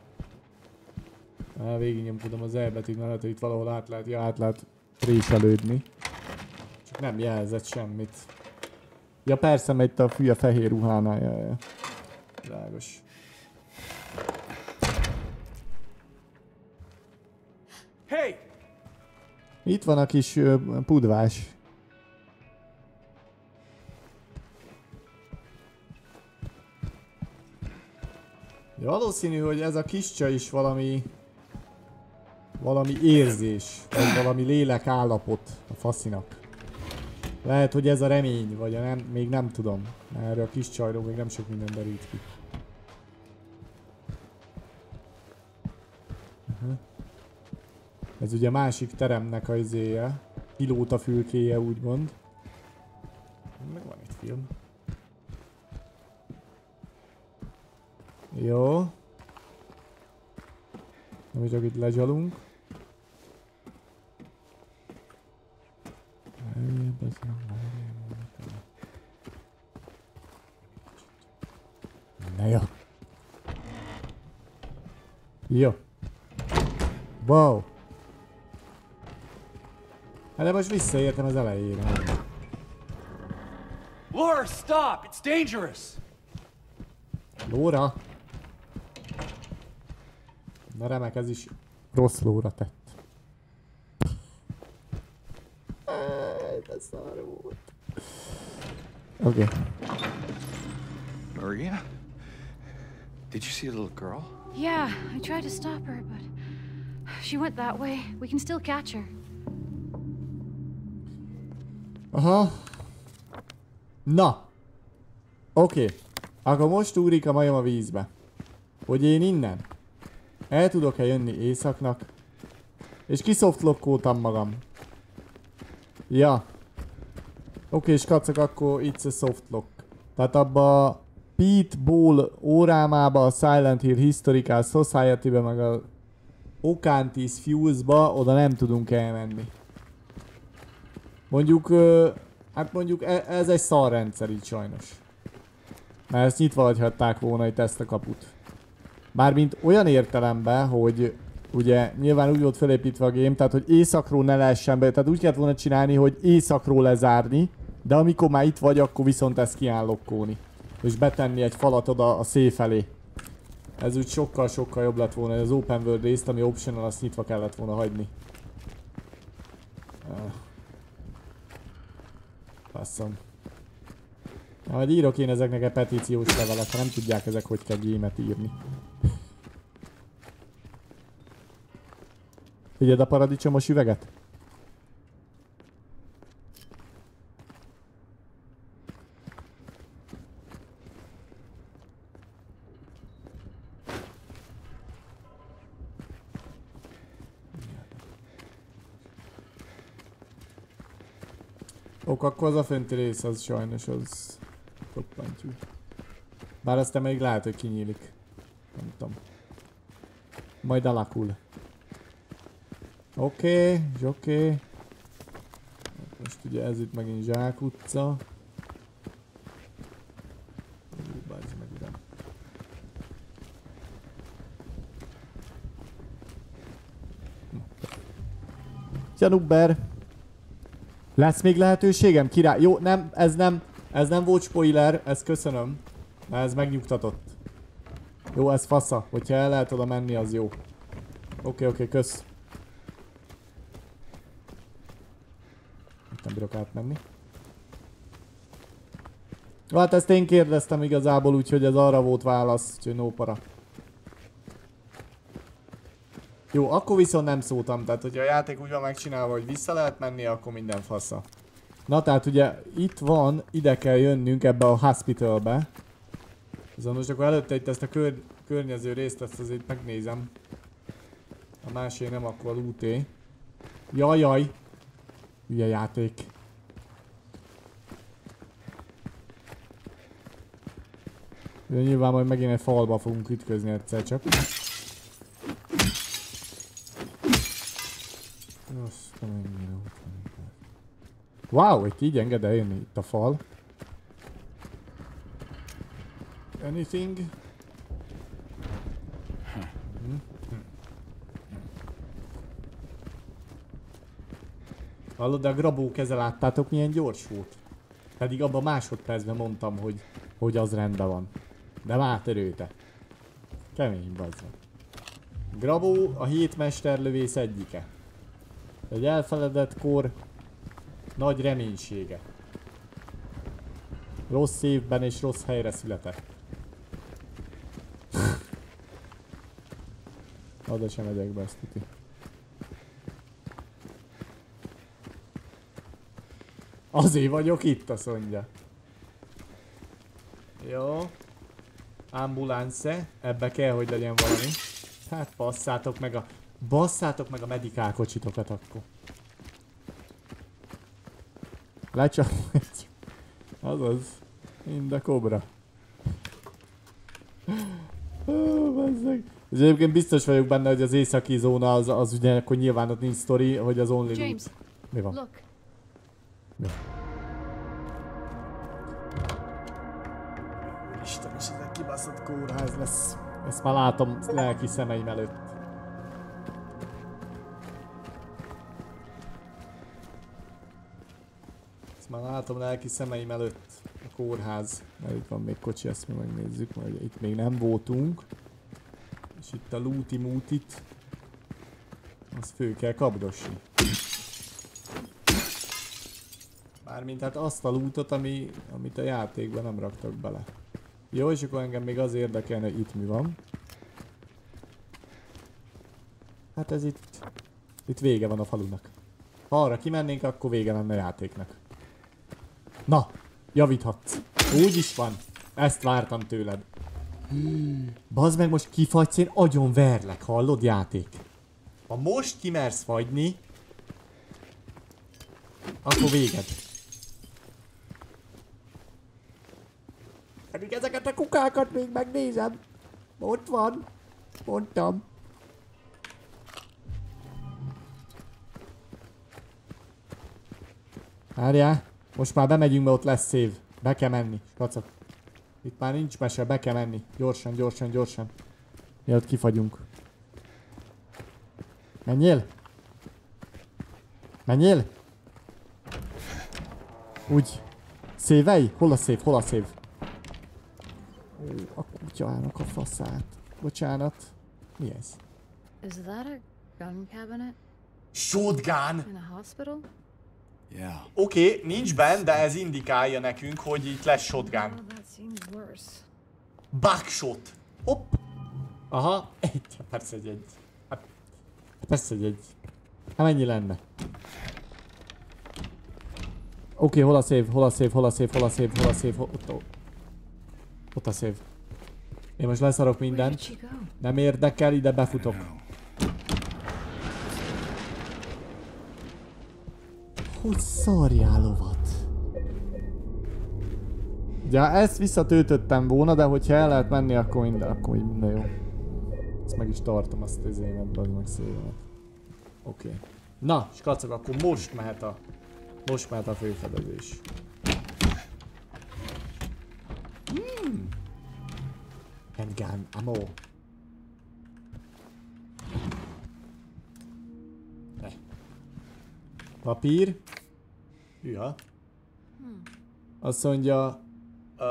A: Végig nyomkodom az elbetűt, mert lehet, hogy itt valahol át lehet, ja, át lehet préselődni. Csak nem jelzett semmit. Ja persze, megy a fű a fehér ruhánál, jaj. Drágos.
B: Hey!
A: Itt van a kis ö, pudvás. Ja, valószínű, hogy ez a kis csaj is valami... Valami érzés, vagy valami lélek állapot a faszinak. Lehet, hogy ez a remény, vagy a nem, még nem tudom. Erről a kis csajról még nem sok minden derült ki. Uh-huh. Ez ugye másik teremnek a izéje. Pilóta fülkéje, úgymond. Meg van itt film. Jó. Nem csak itt lezsalunk. Na jó. Jó. Wow. Hát de most visszaértem az elejére.
B: Laura, stop! It's dangerous!
A: Laura? Na remek, ez is rossz Laura tett. Ez szar volt. Oké. Okay.
I: Maria? Did you see a little girl?
H: Yeah, I tried to stop her, but she went that way. We can still catch her.
A: Aha. Na. Oké. Okay. Akkor most ugrik a majom a vízbe. Hogy én innen el tudok-e jönni éjszaknak? És kiszoftlokkoltam magam. Ja. Oké, okay, és kacok, akkor it's a softlock. Tehát abba a Pete Ball órámába, a Silent Hill Historical Society-be, meg a Ocantis Fuse-ba, oda nem tudunk elmenni. Mondjuk, hát mondjuk ez egy szarrendszer így sajnos. Mert ezt nyitva hagyhatták volna itt ezt a kaput. Mármint olyan értelemben, hogy ugye nyilván úgy volt felépítve a game, tehát hogy éjszakról ne lehessen be, tehát úgy kellett volna csinálni, hogy éjszakról lezárni, de amikor már itt vagy, akkor viszont ezt kiállokkolni. És betenni egy falat oda a safe elé. Ez úgy sokkal-sokkal jobb lett volna, az open world részt, ami optional, azt nyitva kellett volna hagyni. Passzom. Majd írok én ezeknek egy petíciós levelet, ha nem tudják ezek, hogy kell gémet írni. Figyeld a paradicsomos üveget? Ok, akkor az a fenti rész, az sajnos az toppantyú. Bár aztán még lehet, hogy kinyílik. Nem tudom. Majd alakul. Oké, okay, és oké. Okay. Most ugye ez itt megint Zsák utca. Bárzi meg ide. Szia Nubber! Lesz még lehetőségem? Király. Jó, nem, ez nem, ez nem volt spoiler, ezt köszönöm. Mert ez megnyugtatott. Jó, ez fasza. Hogyha el lehet oda menni, az jó. Oké, okay, oké, okay, kösz. Nem bírok átmenni. Hát ezt én kérdeztem igazából, úgyhogy ez arra volt válasz, úgyhogy no para. Jó, akkor viszont nem szóltam, tehát hogyha a játék úgy van megcsinálva, hogy vissza lehet menni, akkor minden fasza. Na tehát ugye itt van, ide kell jönnünk ebbe a hospitalbe. Viszont most akkor előtte itt ezt a kör, környező részt, ezt azért megnézem. A másé nem, akkor a looté. Jajjaj! Hülye játék. De nyilván majd megint egy falba fogunk ütközni egyszer csak. Wow, itt így enged eljönni itt a fal. Anything? Hm. Hallod, de a grabó keze láttátok milyen gyors volt? Pedig abban másodpercben mondtam, hogy, hogy az rendben van. De már törőte. Kemény bazzva. Grabó a hét mesterlövész egyike. Egy elfeledett kor nagy reménysége. Rossz évben és rossz helyre született. Oda sem megyek be, ezt tuti. Azért vagyok itt, azt mondja. Jó. Ambulance. Ebbe kell, hogy legyen valami. Hát basszátok meg a... Basszátok meg a medikál kocsitokat akkor. Lecsapjuk. Azaz. Mind a kobra. Oh, bazzeg. És egyébként biztos vagyok benne, hogy az északi zóna az, az ugye, akkor nyilván ott nincs sztori, hogy az only
H: James,
A: loot. Mi van?
H: look.
A: Mi? Isten, és ez egy kibaszott kórház lesz. Ezt már látom lelki szemeim előtt. Ezt már látom lelki szemeim előtt. A kórház. Mert itt van még kocsi, ezt mi megnézzük, majd itt még nem voltunk. És itt a looty mootit. Azt fő kell kapdosni. Mármint hát azt a lootot, ami, amit a játékban nem raktak bele. Jó, és akkor engem még az érdekelne, hogy itt mi van. Hát ez itt... Itt vége van a falunak. Ha arra kimennénk, akkor vége lenne a játéknak. Na, javíthatsz. Úgy is van. Ezt vártam tőled. Bazd meg, most kifagysz, én agyon verlek, hallod, játék? Ha most kimersz fagyni, akkor véged. Pedig ezeket a kukákat még megnézem. Ott van. Mondtam. Várjál. Most már bemegyünk, mert ott lesz szév. Be kell menni, kacok. Itt már nincs mese, be kell menni. Gyorsan, gyorsan, gyorsan. Mielőtt kifagyunk. Menjél! Menjél! Úgy. Szévei? Hol a szév? Hol a szév? Ó, a kutyának a faszát. Bocsánat. Mi ez?
H: Is that a gun cabinet
A: Shotgun!
H: in a hospital?
J: Yeah.
A: Oké, okay, nincs benn, de ez indikálja nekünk, hogy itt lesz shotgun.
H: Oh, that seems worse.
A: Buckshot. Hopp. Aha. Egy. Persze egy egy. Hát, persze egy egy. Hát mennyi lenne? Oké, okay, hol a szév, hol a szév, hol a szév, hol a szév, hol a szév, hol... Ott, ott. Ott a szév. Én most leszarok mindent. Nem érdekel, ide befutok. Hogy szarjál lovat? Ja, ezt visszatöltöttem volna, de hogyha el lehet menni, akkor minden, akkor minden jó. Ezt meg is tartom, azt az énet, az meg szélemet. Oké. Okay. Na, skacok, akkor most mehet a... Most mehet a főfedezés. Hmm. Handgun, ammo. Ne. Papír. Hűha. Azt mondja... Uh,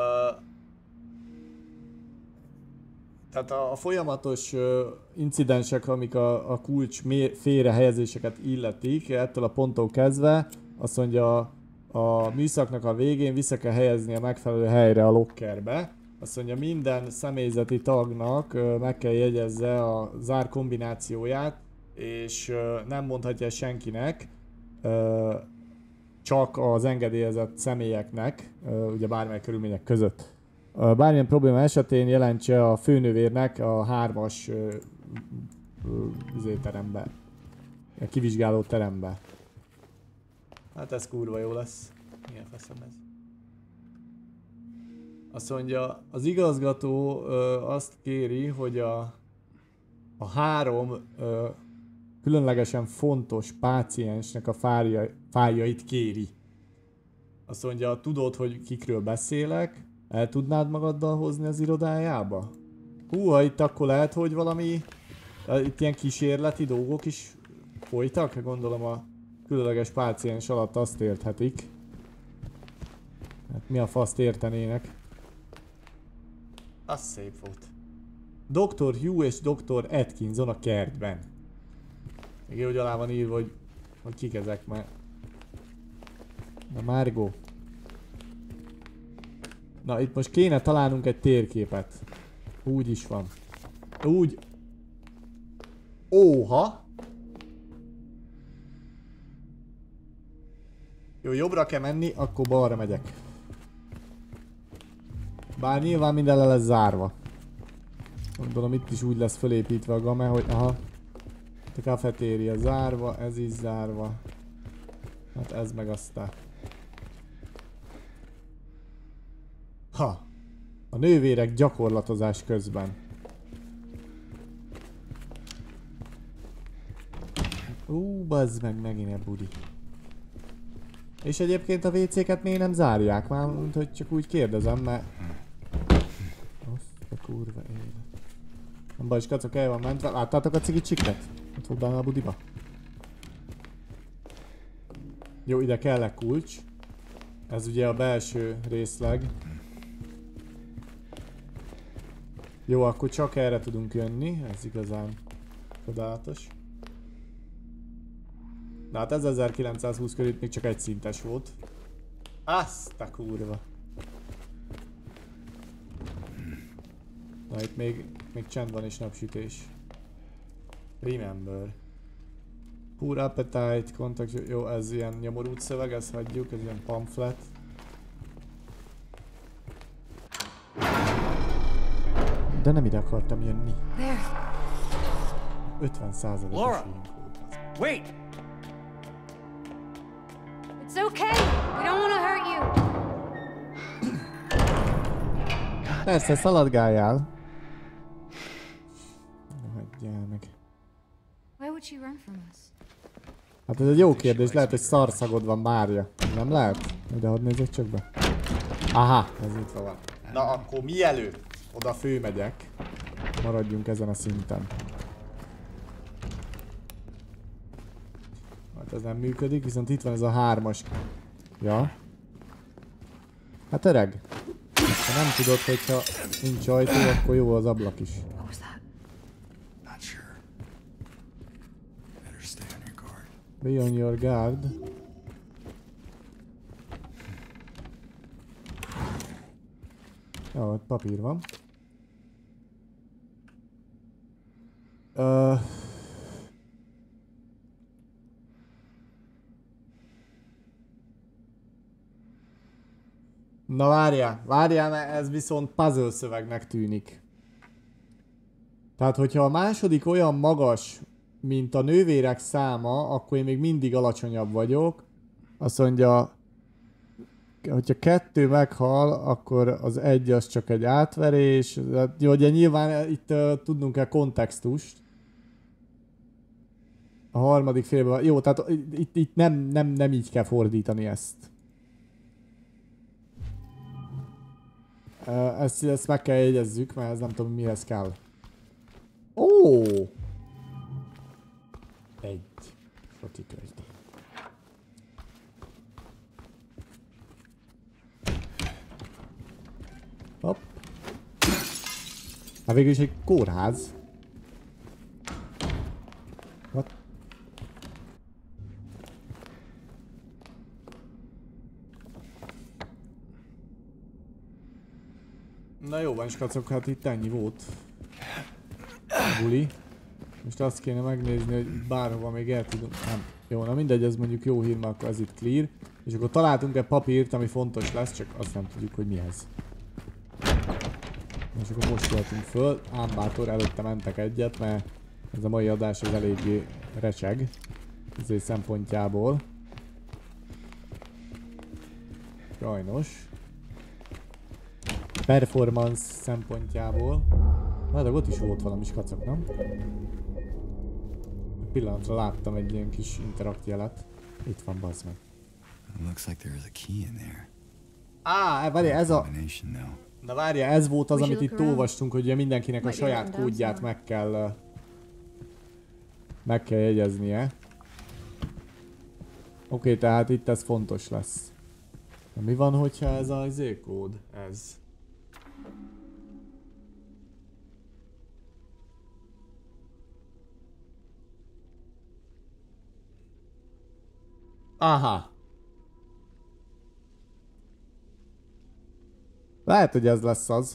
A: tehát a, a folyamatos uh, incidensek, amik a, a kulcs félrehelyezéseket illetik, ettől a ponttól kezdve, azt mondja a, a műszaknak a végén vissza kell helyezni a megfelelő helyre a lockerbe. Azt mondja, minden személyzeti tagnak uh, meg kell jegyezze a zár kombinációját, és uh, nem mondhatja senkinek, uh, csak az engedélyezett személyeknek, uh, ugye bármely körülmények között. Uh, bármilyen probléma esetén jelentse a főnővérnek a hármas uh, uh, terembe, a kivizsgáló terembe. Hát ez kurva jó lesz. Milyen faszom ez? Azt mondja, az igazgató ö, azt kéri, hogy a, a három ö, különlegesen fontos páciensnek a fájja, fájjait kéri. Azt mondja, tudod, hogy kikről beszélek? El tudnád magaddal hozni az irodájába? Húha, itt akkor lehet, hogy valami... Itt ilyen kísérleti dolgok is folytak? Gondolom a különleges páciens alatt azt érthetik. Hát mi a faszt értenének? Az szép volt. doktor Hugh és doktor Atkinson a kertben. Még jó, hogy alá van írva, hogy, hogy kik ezek már. Na Margot. Na itt most kéne találnunk egy térképet. Úgy is van. Úgy. Óha. Jó, jobbra kell menni, akkor balra megyek. Bár nyilván minden le lesz zárva. Gondolom itt is úgy lesz fölépítve a game, hogy aha. A kafetéria zárva, ez is zárva. Hát ez meg aztán. Ha! A nővérek gyakorlatozás közben. Ú, bazd meg, megint a budi. És egyébként a vécéket miért nem zárják? Már mint hogy csak úgy kérdezem, mert... Azt a kurva élet. Nem baj, kacok, el van mentve. Láttátok a cigi csiklet? Ott volt benne a budiba. Jó, ide kellek kulcs. Ez ugye a belső részleg. Jó, akkor csak erre tudunk jönni. Ez igazán csodálatos. De hát ez ezerkilencszázhúsz körül még csak egy szintes volt. Azt a kurva. Na itt még, még csend van és napsütés. Remember. Poor appetite, contact, jó, ez ilyen nyomorult szöveg, ezt hagyjuk, ez ilyen pamflet. De nem ide akartam jönni. ötven százalékos
B: Laura!
A: link volt.
B: Wait!
H: It's okay. We don't want to hurt you.
A: Persze, szaladgáljál. Hagyjál meg.
H: Why would she run from us?
A: Hát ez egy jó kérdés, lehet, hogy szarszagod van Mária. Nem lehet? Ide hadd nézzek csak be. Aha, ez itt van. Na akkor mielőtt oda főmegyek, maradjunk ezen a szinten. Hát ez nem működik, viszont itt van ez a hármas. Ja. Hát öreg. Ha nem tudod, hogyha nincs ajtó, akkor jó az ablak is.
I: Not sure. Better stay on your guard.
A: Be on your guard. Jó, ott papír van. Uh, Na várjál, várjál, mert ez viszont puzzle szövegnek tűnik. Tehát, hogyha a második olyan magas, mint a nővérek száma, akkor én még mindig alacsonyabb vagyok. Azt mondja, hogyha kettő meghal, akkor az egy az csak egy átverés. Jó, ugye nyilván itt uh, tudnunk kell kontextust. A harmadik félben, jó, tehát itt, itt nem, nem, nem így kell fordítani ezt. Uh, ezt, ezt meg kell jegyezzük, mert ez nem tudom mihez kell. Ó! Egy. Foti könyv. Hopp. Hát végül is egy kórház. What? Na jó van, skacok, hát itt ennyi volt. A buli. Most azt kéne megnézni, hogy bárhova még el tudunk... Nem. Jó, na mindegy, ez mondjuk jó hír, mert akkor ez itt clear. És akkor találtunk egy papírt, ami fontos lesz, csak azt nem tudjuk, hogy mihez. És akkor most jöhetünk föl. Ámbátor, előtte mentek egyet, mert ez a mai adás az eléggé recseg. Ezért szempontjából. Sajnos. Performance szempontjából. Na, de ott is volt valami skacok, nem? Egy pillanatra láttam egy ilyen kis interakt jelet. Itt van, bazd meg.
I: Looks like there is a key in there.
A: Á, várjál, ez a...
I: Combination, though.
A: Na várjál, ez volt az, amit itt olvastunk, hogy ugye mindenkinek a saját kódját meg kell... uh, meg kell jegyeznie. Oké, tehát itt ez fontos lesz. Na, mi van, hogyha ez a Z-kód? Ez. Aha. Lehet, hogy ez lesz az.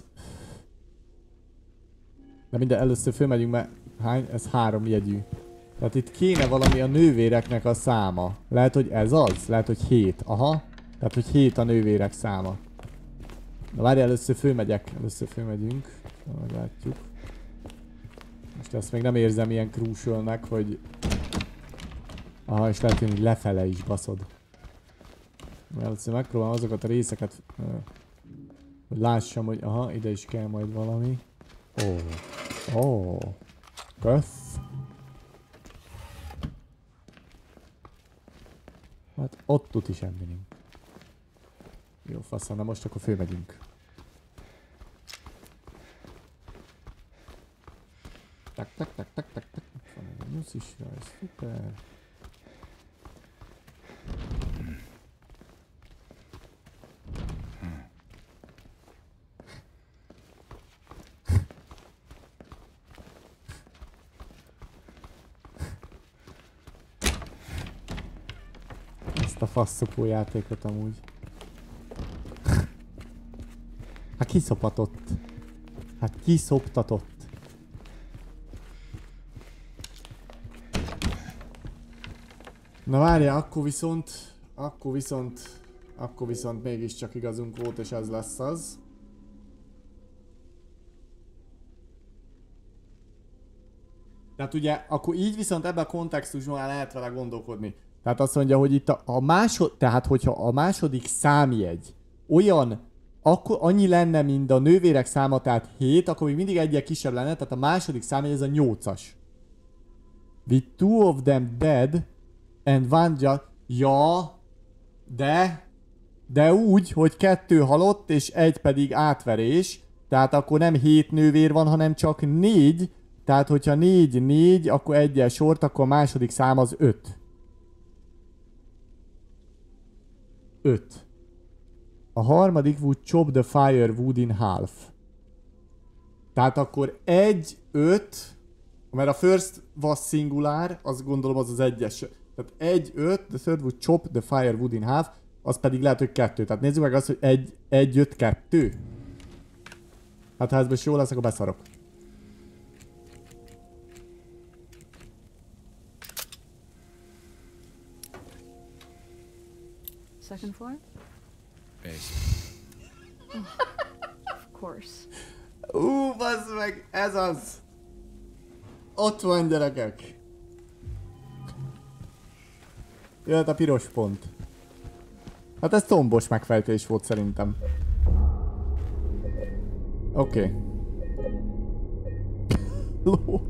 A: De minden először fölmegyünk, mert hány? Ez három jegyű. Tehát itt kéne valami a nővéreknek a száma. Lehet, hogy ez az? Lehet, hogy hét. Aha. Tehát, hogy hét a nővérek száma. Na várj, először fölmegyek. Először fölmegyünk. Meglátjuk. Most ezt még nem érzem ilyen crucialnek, hogy... Aha, és lehet, hogy lefele is baszod. Először megpróbálom azokat a részeket... Hogy lássam, hogy aha, ide is kell majd valami. Ó. Oh. Ó. Oh. Kösz. Hát ott tud is semmi. Jó, faszán, na most akkor fölmegyünk. Tak, tak, tak, tak, tak, tak. Van egy nyusz is, jaj, szuper. Ezt a faszopó játékot amúgy. Hát kiszopatott. Hát kiszoptatott. Na várjál, akkor viszont... Akkor viszont... Akkor viszont mégiscsak igazunk volt, és ez lesz az. Tehát ugye, akkor így viszont ebben a kontextusban már lehet vele gondolkodni. Tehát azt mondja, hogy itt a, a másod... Tehát hogyha a második számjegy olyan... Akkor annyi lenne, mint a nővérek száma, tehát hét, akkor még mindig egyel kisebb lenne, tehát a második számjegy ez a nyolcas. With two of them dead, and one just... Ja, de... De úgy, hogy kettő halott, és egy pedig átverés. Tehát akkor nem hét nővér van, hanem csak négy. Tehát hogyha négy, négy, akkor egyel sort, akkor a második szám az öt. öt. A harmadik would chop the firewood in half. Tehát akkor egy, öt, mert a first was singular, azt gondolom az az egyes. Tehát egy, öt, the third would chop the firewood in half, az pedig lehet, hogy kettő. Tehát nézzük meg azt, hogy egy, egy, öt, kettő. Hát ha ez most jó lesz, akkor beszarok.
E: Second floor?
I: Base.
E: Of course.
A: Ú, bazd meg, ez az! Ott van, gyerekek! Jöhet a piros pont. Hát ez tombos megfejtés volt szerintem. Oké. Okay. Lol.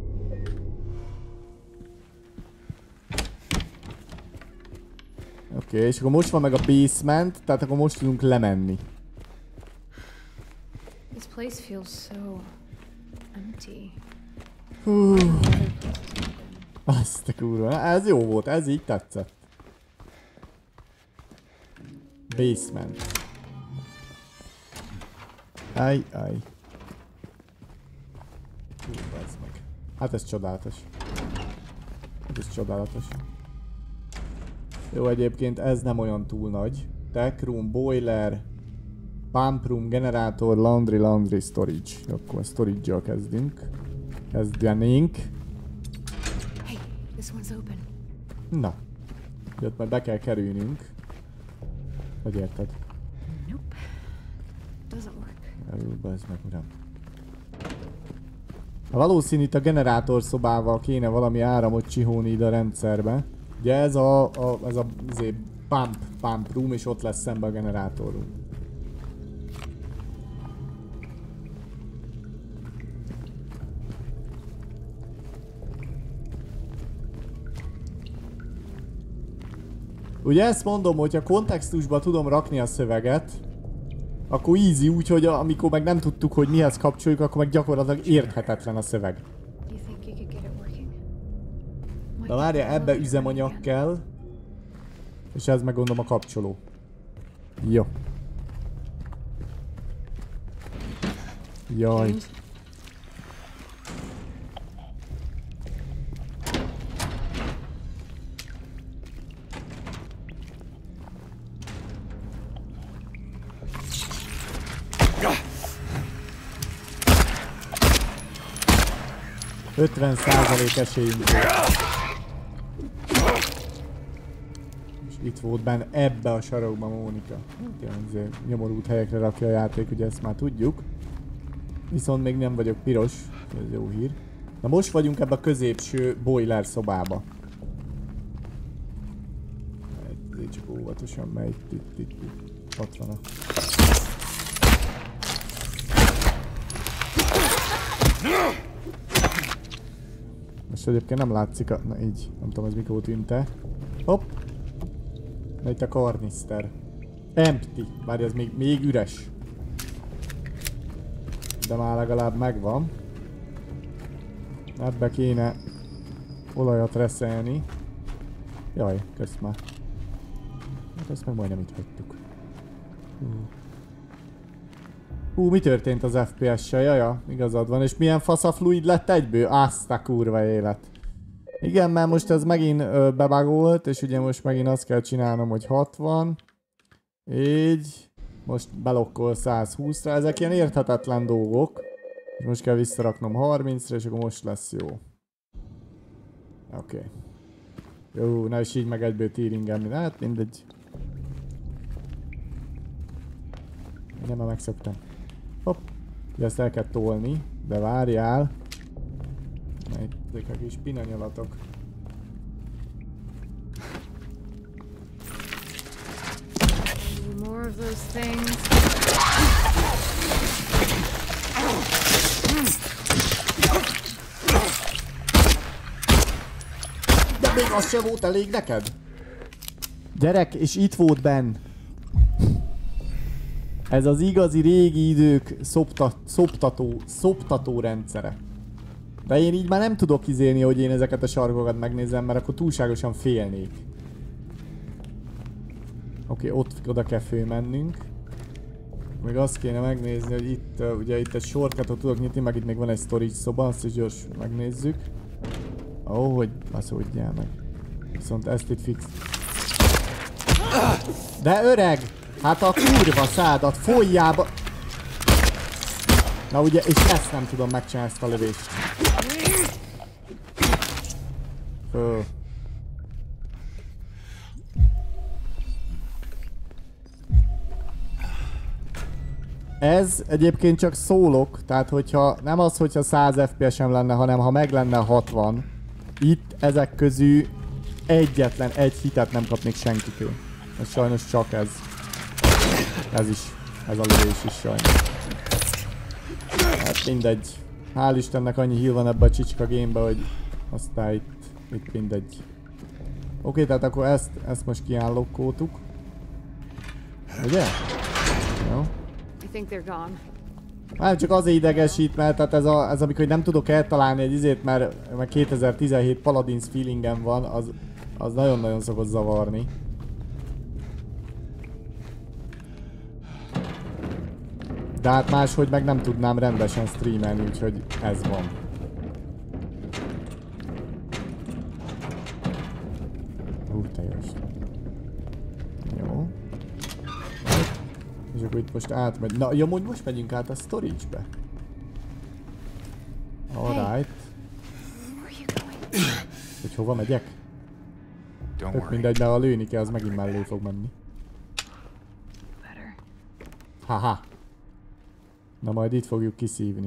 A: Oké, okay, és akkor most van meg a basement, tehát akkor most tudunk lemenni.
H: This place feels so empty.
A: Hú. Azt a kurva, ez jó volt, ez így tetszett. Basement. Aj, aj. Hú, ez meg. Hát ez csodálatos. Hát ez csodálatos. Jó, egyébként ez nem olyan túl nagy. Tech room, boiler, pump room, generátor, laundry, laundry, storage. Akkor storage-jal kezdünk. Kezdjenénk.
H: This one's open.
A: Na. Jött majd be kell kerülnünk. Hogy érted?
H: Nope. Doesn't work.
A: Elő, bazd meg, uram. Ha valószínű itt a generátor szobával kéne valami áramot csihóni ide a rendszerbe. Ugye ez a, a, ez a izé, pump, pump room, és ott lesz szembe a generátor room. Ugye ezt mondom, hogyha kontextusba tudom rakni a szöveget, akkor easy, úgyhogy amikor meg nem tudtuk, hogy mihez kapcsoljuk, akkor meg gyakorlatilag érthetetlen a szöveg. De várja, ebbe üzemanyag kell. És ez meg gondolom a kapcsoló. Jó. Jaj. ötven százalék esélyünk volt. És itt volt benne ebbe a sarokban Mónika. Azért nyomorult helyekre rakja a játék, ugye ezt már tudjuk. Viszont még nem vagyok piros, ez jó hír. Na most vagyunk ebbe a középső boiler szobába. Ezért csak óvatosan megy, itt, itt, itt. Ott van a... Most egyébként nem látszik a... Na így, nem tudom ez mikor tűnt-e. Hopp! Na itt a karniszter. Empty. Várj, ez még, még üres. De már legalább megvan. Ebbe kéne olajat reszelni. Jaj, kösz már. Hát ezt meg majdnem itt hagytuk. Hú. Hú, mi történt az ef pé es-sel? Jaja, igazad van. És milyen fasz a fluid lett egyből? Azt a kurva élet. Igen, mert most ez megint ö, bebagolt, és ugye most megint azt kell csinálnom, hogy hatvan. Így. Most belokkol száz húszra. Ezek ilyen érthetetlen dolgok. És most kell visszaraknom harmincra, és akkor most lesz jó. Oké. Okay. Jó, na és így meg egyből tíringem. Hát mindegy. Nem, már megszoktam. Hopp. Ugye ezt el kell tolni, de várjál. Na itt ezek a kis pinanyalatok.
H: More of those things.
A: De még az sem volt elég neked? Gyerek, és itt volt benn. Ez az igazi régi idők szopta, szoptató, szoptató rendszere. De én így már nem tudok izélni, hogy én ezeket a sarkokat megnézem, mert akkor túlságosan félnék. Oké, okay, ott oda kell fölmennünk. Még azt kéne megnézni, hogy itt, uh, ugye itt egy shortcutot tudok nyitni, meg itt még van egy storage szoba, azt is gyors megnézzük. Ó, oh, hogy baszódjál meg. Viszont ezt itt fix. De öreg! Hát a kurva szádat folyjába... Na ugye, és ezt nem tudom megcsinálni, ezt a lövést. Föl. Ez egyébként csak szólok, tehát hogyha nem az, hogyha száz ef pé es-em lenne, hanem ha meg lenne hatvan, itt ezek közül egyetlen egy hitet nem kapnék senkitől. Ez sajnos csak ez. Ez is. Ez a lövés is sajnos. Hát mindegy. Hál' Istennek annyi heal van ebbe a csicska gamebe, hogy aztán itt, itt mindegy. Oké, okay, tehát akkor ezt, ezt most kiállokkoltuk. Ugye? Jó. Hát csak azért idegesít, mert tehát ez, a, ez amikor nem tudok eltalálni egy izét, mert, mert kétezer-tizenhét Paladins feelingem van, az, az nagyon-nagyon szokott zavarni. De hát máshogy meg nem tudnám rendesen streamelni, úgyhogy ez van. Hú, te jóstan. Jó. És akkor itt most átmegy. Na, jó, most megyünk át a storage-be. Alright. Hogy Hogy hova megyek?
I: Don't
A: Tök
I: worry.
A: mindegy, mert ha lőni kell, az megint mellé fog menni.
E: Better.
A: Haha. Na majd itt fogjuk kiszívni.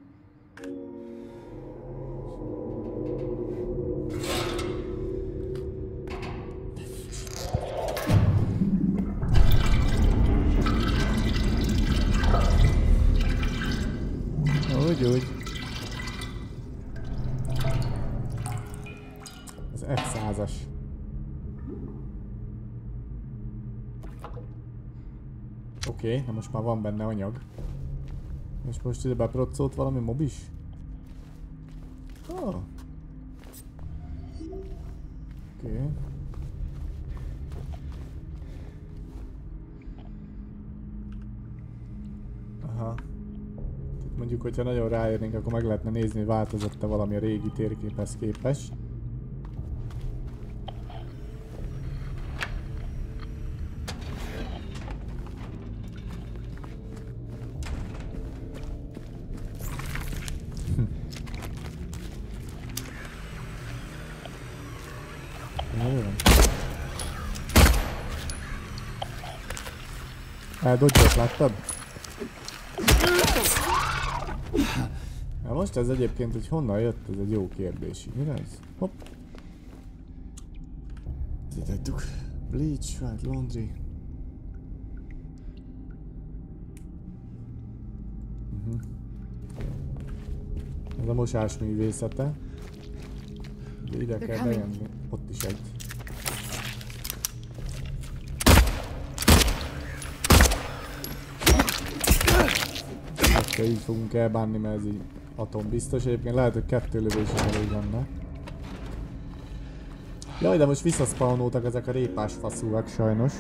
A: Úgy, úgy. Az F százas. Oké, okay, na most már van benne anyag. És most ide beproccolt valami mob is? Oh. Oké. Okay. Aha. Tehát mondjuk, hogyha nagyon ráérnénk, akkor meg lehetne nézni, hogy változott-e valami a régi térképhez képest. Eldodgyott, láttad? Na most ez egyébként, hogy honnan jött, ez egy jó kérdés. Mi ez? Hopp. Itt hagytuk. Bleach, white laundry. Uh-huh. Ez a mosás művészete. De ide kell bejönni. Ott is egy. Így fogunk elbánni, mert ez így atombiztos. Egyébként lehet, hogy kettő lövés is elég lenne. Jaj, de most visszaszpawnoltak ezek a répás faszúak sajnos.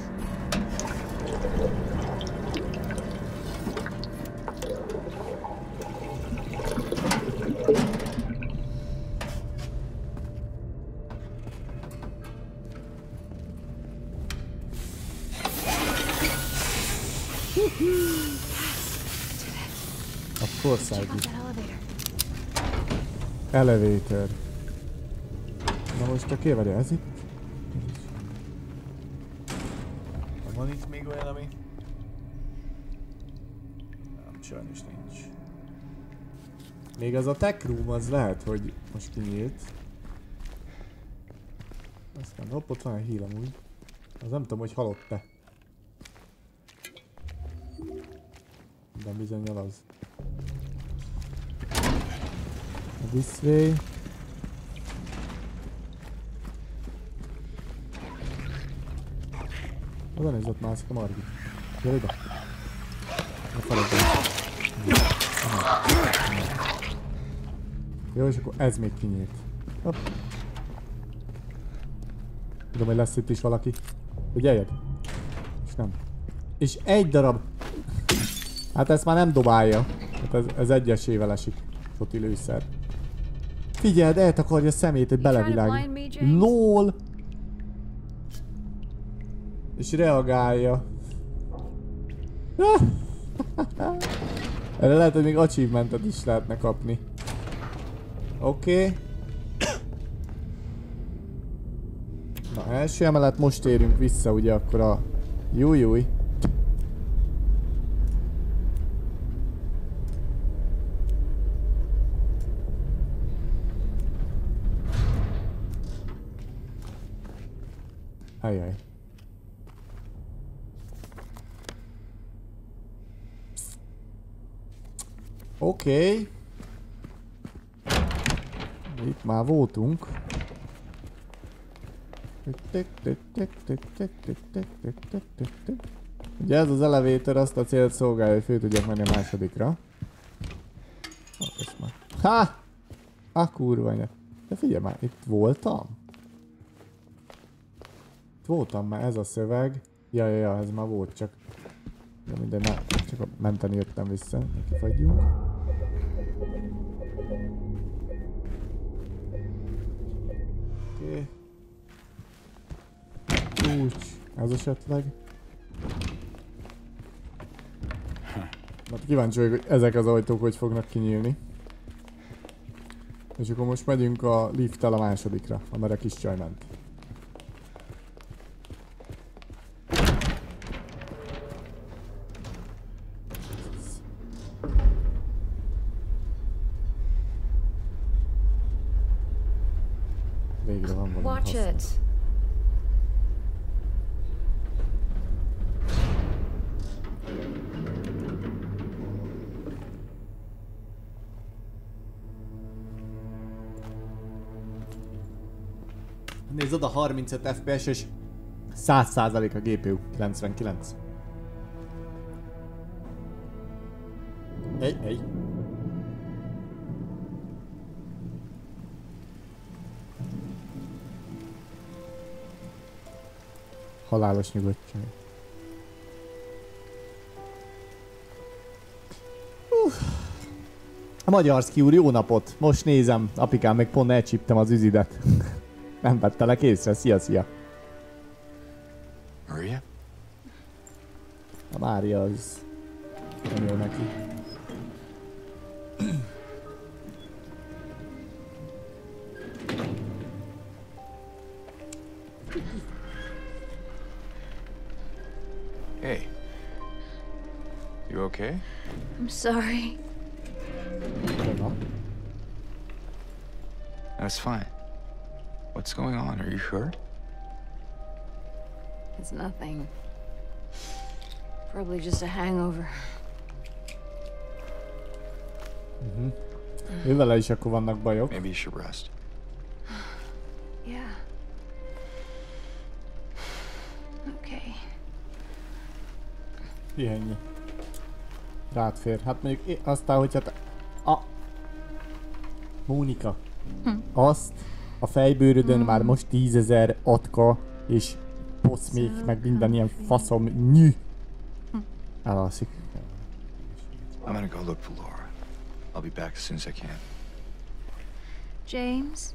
A: Of course I did. Elevator. Na most a kéverje, ez itt?
G: Van itt még olyan, ami... Nem, sajnos nincs.
A: Még az a tech room az lehet, hogy most kinyílt. Aztán hopp, ott van egy heal amúgy. Az nem tudom, hogy halott-e. De bizonnyal az. This way. Oda nézd, ott mászik a Margit. Gyere ide. Ne feladj. Jó, és akkor ez még kinyílt. Hopp. Tudom, hogy lesz itt is valaki. Figyeljed? És nem. És egy darab. Hát ezt már nem dobálja. Hát ez, ez egyesével esik. Foti lőszer. Figyeld, eltakarja a szemét, hogy belevilágít. LOL! És reagálja. Erre lehet, hogy még achievementet is lehetne kapni. Oké. Okay. Na, első emelet, most érünk vissza, ugye akkor a... Jújjúj. Ajjaj. Oké. Okay. Itt már voltunk. Ugye ez az elevator azt a célt szolgálja, hogy fő tudjak menni a másodikra. Ha! A kurva anyag. De figyelj már, itt voltam? Itt voltam már, ez a szöveg. Ja, ja, ja, ez már volt, csak... De minden, már csak menteni jöttem vissza. Neki fagyjunk. Oké. Okay. Úgy, ez esetleg. Na, kíváncsi vagyok, hogy ezek az ajtók hogy fognak kinyílni. És akkor most megyünk a lifttel a másodikra, amerre kis csaj ment. Végre van valami
H: Watch
A: hasznos.
H: it.
A: Nézd oda, harmincöt ef pé es és száz százalék a gé pé u, kilencvenkilenc. Ej, ej. Halálos nyugodtság. Uh. A Magyarszki úr, jó napot! Most nézem, apikám, meg pont elcsíptem az üzidet. Nem vettelek észre, szia, szia.
I: Maria?
A: A Mária az nem jó neki.
I: Hey. You okay?
H: I'm sorry.
A: Na,
I: That's fine. What's going on? Are you sure?
H: It's nothing. Probably just a hangover.
A: Uh-huh. Ő vele is akkor vannak bajok.
I: Maybe you should rest.
H: Yeah. Okay.
A: Pihenj. Rád fér. Hát mondjuk é- aztán, hogyha te... A... Mónika.
H: Hm.
A: Azt a fejbőrödön már most tízezer atka és poszmék, meg minden ilyen faszom nyű. Elalszik.
I: I'm gonna go look for Laura. I'll be back as soon as I can.
H: James?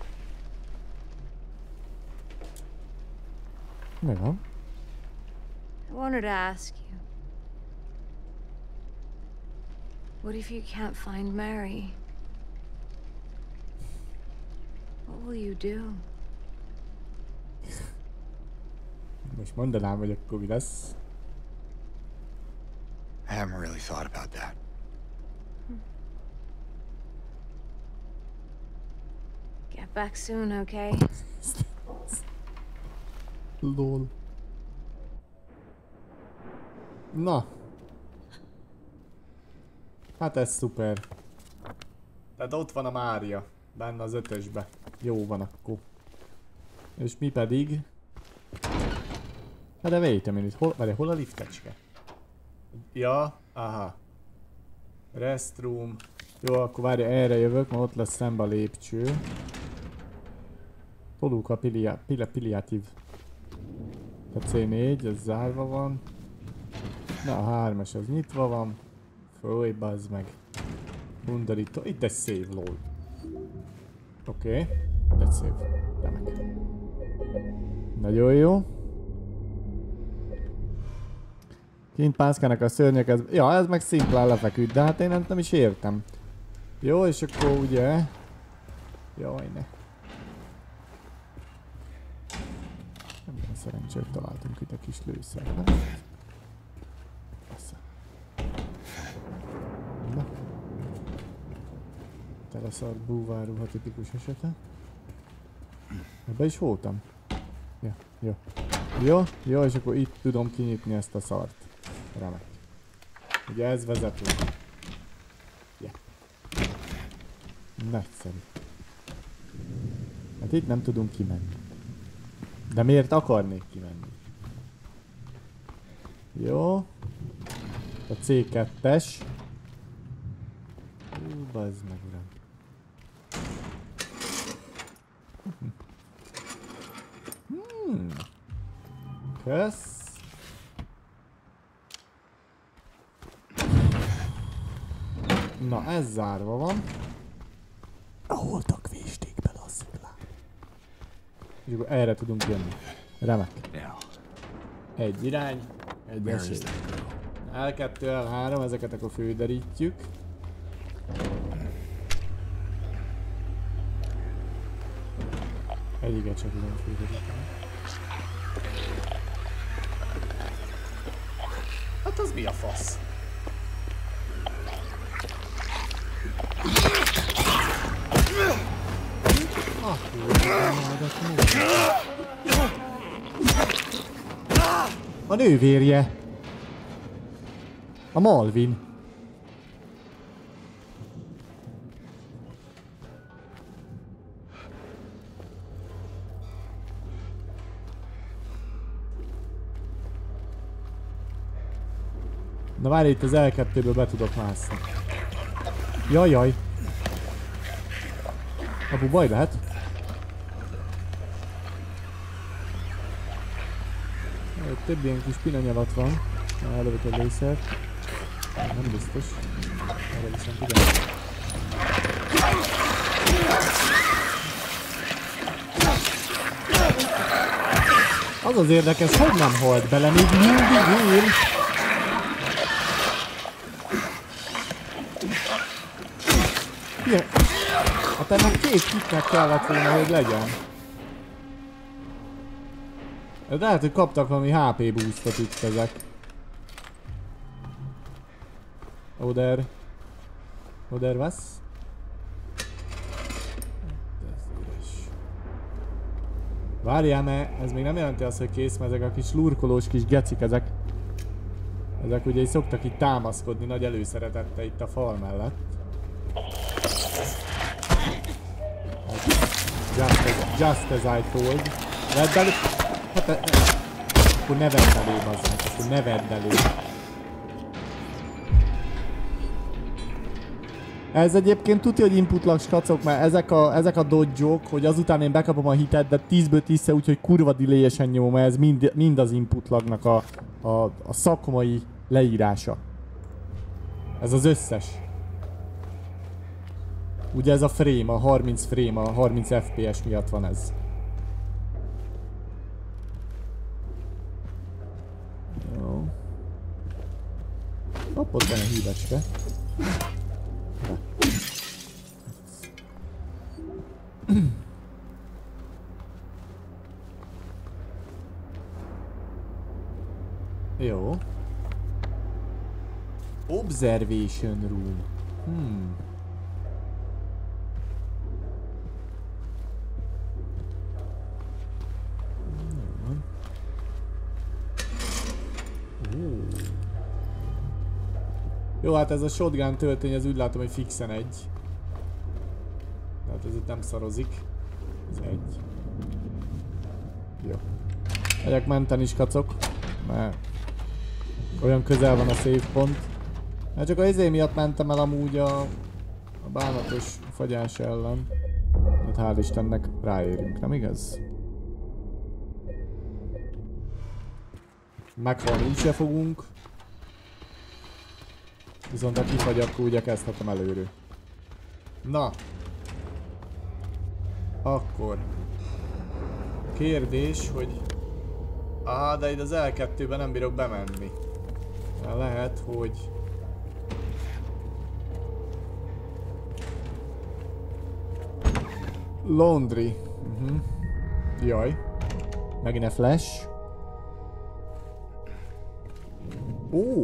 A: Mi van?
H: I wanted to ask you. What if you can't find Mary? What will you do?
A: Most mondanám, hogy akkor mi lesz.
I: I haven't really thought about that.
H: Get back soon, okay?
A: Lol. Na. Hát ez szuper. Tehát ott van a Mária. Benne az ötösbe. Jó van akkor. És mi pedig... Hát de wait a minute. Hol, várj, hol a liftecske? Ja, aha. Restroom. Jó, akkor várj, erre jövök, mert ott lesz szembe a lépcső. Toluca pilia, pilia, piliatív. A cé négy, ez zárva van. Na, a hármas az nyitva van. Főj, bazd meg. Undorító. Itt egy save, lol. Oké. Okay. Let's save. Remek. Nagyon jó. Kint pászkának a szörnyek, ez... Ja, ez meg szimplán lefeküdt, de hát én nem, nem is értem. Jó, és akkor ugye... Jaj, ne. Nem ilyen szerencsé, hogy találtunk itt a kis lőszert, nem? Persze. Na. Teleszart búváruha tipikus esete. Ebbe is voltam. Ja, jó. Jó, jó, és akkor itt tudom kinyitni ezt a szart. Remek. Ugye ez vezető. Ja. Nagyszerű. Hát itt nem tudunk kimenni. De miért akarnék kimenni? Jó. A cé kettes. Hú, bazd meg, uram. Hmm. Kösz. Na, ez zárva van. Ahol a véstékben az le. És akkor erre tudunk jönni. Remek. Egy irány, egy esély. el kettő, el három, ezeket akkor főderítjük. Egyiket csak nem fűződik. Hát az mi a fasz? Ah, a nővérje. A Malvin. Na várj, itt az el kettőből be tudok mászni. Jajjaj. Apu baj lehet. Több ilyen kis pinanyalat van. Előtt egy lészert. Nem biztos. Erre viszont igen. Az az érdekes, hogy nem halt bele, még mindig él. Hát ennek két hitnek kellett volna, hogy legyen. Lehet, hogy kaptak valami há pé boostot itt ezek. Oder... Oder was? Várjál, mert ez még nem jelenti azt, hogy kész, mert ezek a kis lurkolós kis gecik ezek. Ezek ugye szoktak itt támaszkodni nagy előszeretette itt a fal mellett. Just as, just as I told. Vedd elő... Hát... E, akkor ne vedd elő, bazdmeg, akkor ne vedd elő. Ez egyébként tudja, hogy inputlag skacok, mert ezek a, ezek a dodge-ok, hogy azután én bekapom a hitet, de tízből tízszer úgyhogy kurva delay-esen nyomom, mert ez mind, mind az inputlagnak a, a, a szakmai leírása. Ez az összes. Ugye ez a frame, a harminc frame, a harminc ef pé es miatt van ez. Jó. Hopp, ott van a hívecske. Jó. Observation room. Hmm. Jó, hát ez a shotgun töltény, ez úgy látom, hogy fixen egy. Tehát ez itt nem szarozik. Ez egy. Jó. Megyek menteni is, kacok. Mert olyan közel van a save pont. Mert csak az izé miatt mentem el amúgy a, a bánatos fagyás ellen. Hát hál' Istennek ráérünk, nem igaz? Meghalni úgyse fogunk. Viszont ha kifagy, akkor ugye kezdhetem előről. Na. Akkor. Kérdés, hogy... Á, de itt az el kettőben nem bírok bemenni. Lehet, hogy... Laundry. Uh-huh. Jaj. Megint a flash. Ó.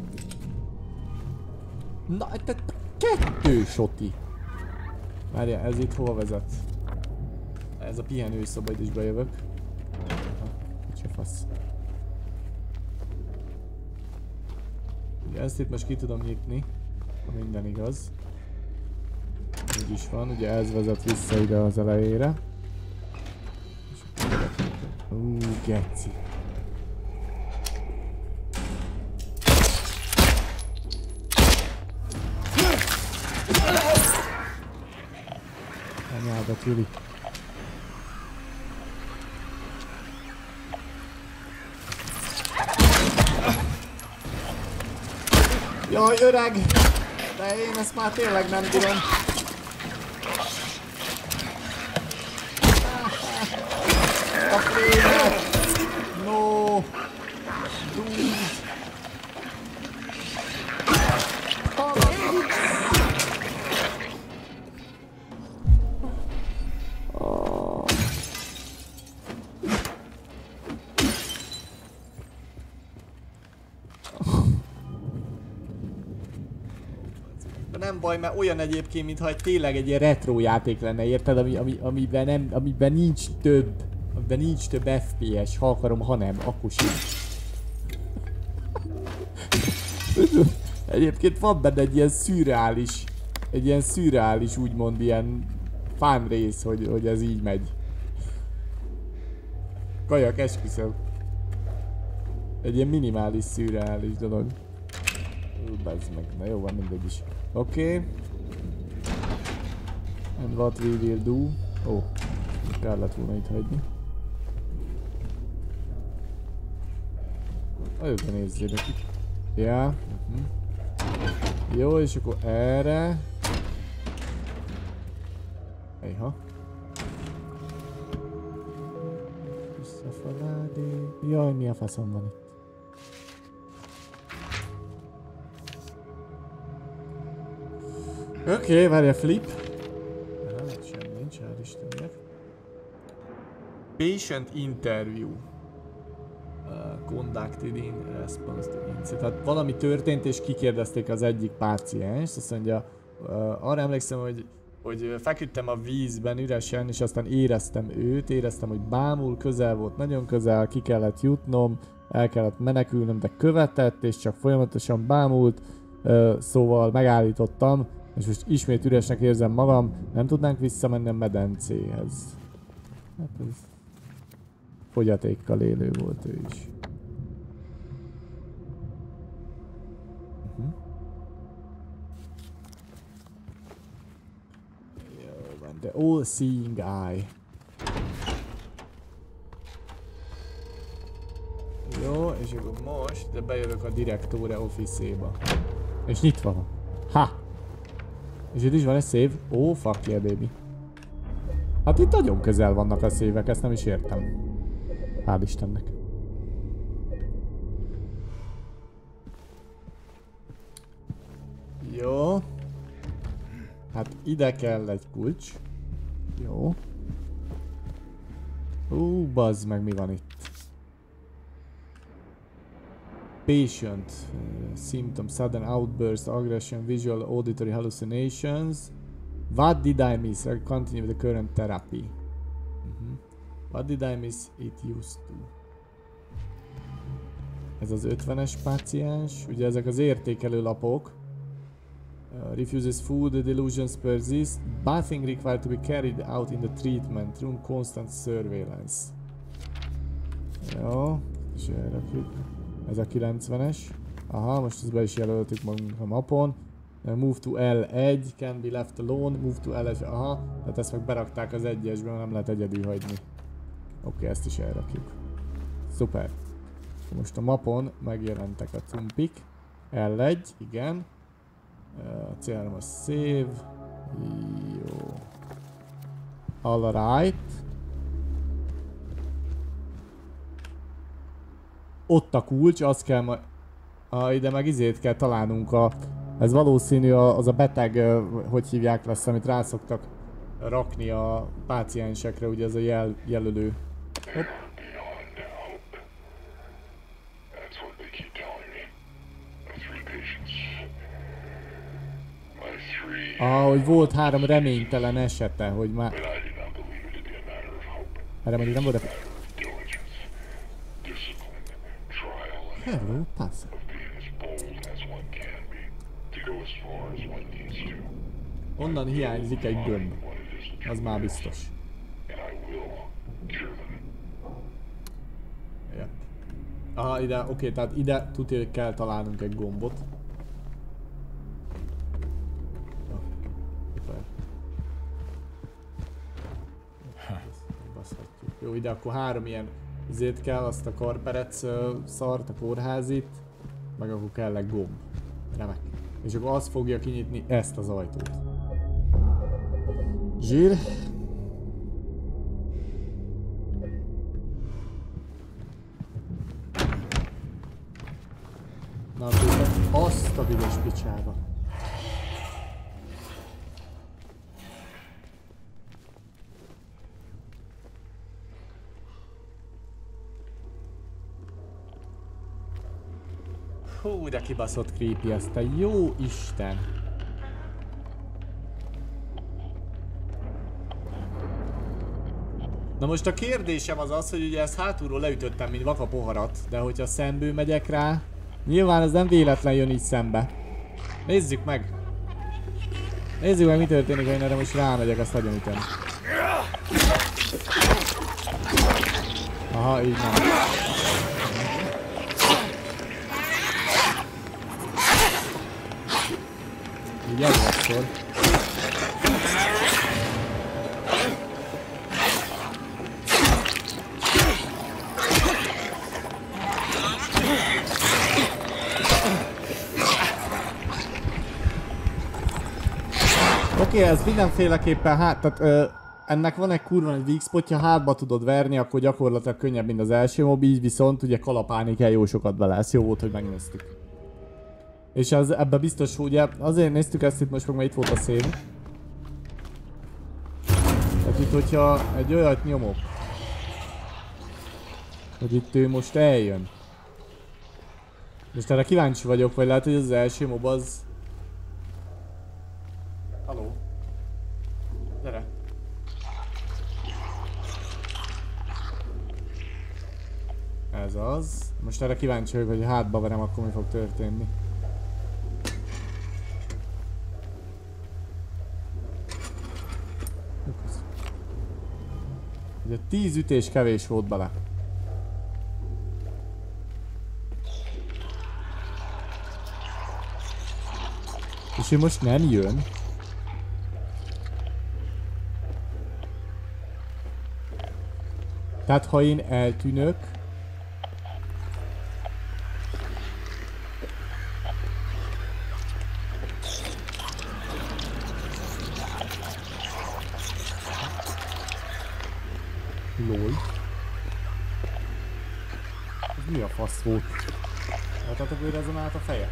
A: Na, te kettő soti. Várjál, ez itt hol vezet? Ez a pihenőszoba, itt is bejövök. Se fasz. Ugye ezt itt most ki tudom nyitni, ha minden igaz. Így is van, ugye ez vezet vissza ide az elejére. Ú, geci. Anyádat, Juli. Jaj, öreg! De én ezt már tényleg nem tudom. A frémet! No! Dude! De nem baj, mert olyan egyébként, mintha egy tényleg egy ilyen retro játék lenne, érted? Ami, ami, amiben, nem, amiben nincs több, amiben nincs több ef pé es, ha akarom, ha nem, akkor sincs. Egyébként van benne egy ilyen szürreális, egy ilyen szürreális, úgymond ilyen fán rész, hogy, hogy ez így megy. Kajak, esküszöm. Egy ilyen minimális szürreális dolog. Bazd meg, na jó van, mindegy is. Oké. Okay. And what we will do... Ó, oh, kellett volna itt hagyni. Ajukban nézzétek itt. Ja. Uh-huh. Jó, és akkor erre... Ejha. Visszafeládi... Jaj, mi a faszom van itt? Oké, okay, várj a flip. Aha, semmi nincs, hál' Istennek. Patient interview. Uh, conducted in response to incident. Tehát valami történt és kikérdezték az egyik páciens. Azt mondja, uh, arra emlékszem, hogy, hogy feküdtem a vízben üresen, és aztán éreztem őt, éreztem, hogy bámul, közel volt, nagyon közel, ki kellett jutnom, el kellett menekülnöm, de követett, és csak folyamatosan bámult, uh, szóval megállítottam. És most ismét üresnek érzem magam, nem tudnánk visszamenni a medencéhez. Hát ez... fogyatékkal élő volt ő is. Uh-huh. Jó van, the all-seeing eye. Jó, és akkor most de bejövök a direktóre office-éba. És nyitva van. Ha! És itt is van egy save. Ó, oh, fuck yeah, baby. Hát itt nagyon közel vannak a szévek, ezt nem is értem. Hál' Istennek. Jó. Hát ide kell egy kulcs. Jó. Ú, bazd meg, mi van itt? Patient, uh, symptoms, sudden outburst, aggression, visual, auditory hallucinations. What did I miss? I'll continue with the current therapy. Uh-huh. What did I miss? It used to. Ez az ötvenes páciens. Ugye ezek az értékelő lapok. Uh, refuses food, the delusions persist. Bathing required to be carried out in the treatment room, constant surveillance. Jó, és elrakjuk. Ez a kilencvenes. Aha, most ezt be is jelöltük magunk a mapon. Move to el egy, can be left alone, move to el egy, aha. Tehát ezt meg berakták az egyesbe, nem lehet egyedül hagyni. Oké, okay, ezt is elrakjuk. Szuper. Most a mapon megjelentek a cumpik. el egy, igen. A célom a save. Jó. Alright. Ott a kulcs, azt kell ma... Ah, ide meg izét kell találnunk a... Ez valószínű az a beteg, hogy hívják lesz, amit rá szoktak rakni a páciensekre, ugye ez a jel, jelölő. Hopp. Ah, hogy volt három reménytelen esete, hogy már... Erre pedig nem volt... Hello, pass. Onnan hiányzik egy gömb. Az már biztos. Yep. Aha, ide, oké, okay, tehát ide tudja, hogy kell találnunk egy gombot. Ja, szuper. Jó, ide akkor három ilyen izét kell, azt a karperec szart, a kórházit, meg akkor kell egy gomb. Remek. És akkor az fogja kinyitni ezt az ajtót. Zsír. Na, azt a büdös picsába. Hú, de kibaszott creepy ez, te jó Isten! Na most a kérdésem az az, hogy ugye ezt hátulról leütöttem, mint vaka poharat, de hogyha szemből megyek rá, nyilván ez nem véletlen jön így szembe. Nézzük meg! Nézzük meg, mi történik, ha én erre most rámegyek, azt nagyon ütöm. Aha, így nem. Így egyvasszor. Oké, okay, ez mindenféleképpen hát, tehát ö, ennek van egy kurva egy weak spotja, hátba tudod verni, akkor gyakorlatilag könnyebb, mint az első mob, így viszont ugye kalapálni kell jó sokat bele, ez jó volt, hogy megnéztük. És ez, ebbe biztos, ugye, azért néztük ezt itt most meg, mert itt volt a szén. Tehát itt, hogyha egy olyat nyomok, hogy itt ő most eljön. Most erre kíváncsi vagyok, vagy lehet, hogy az első mob az... Halló? Gyere! Ez az. Most erre kíváncsi vagyok, hogy hátba verem, akkor mi fog történni. Ugye tíz ütés kevés volt bele. És ő most nem jön. Tehát ha én eltűnök, lol. Ez mi a fasz volt? Láttátok, hogy ezen állt a feje?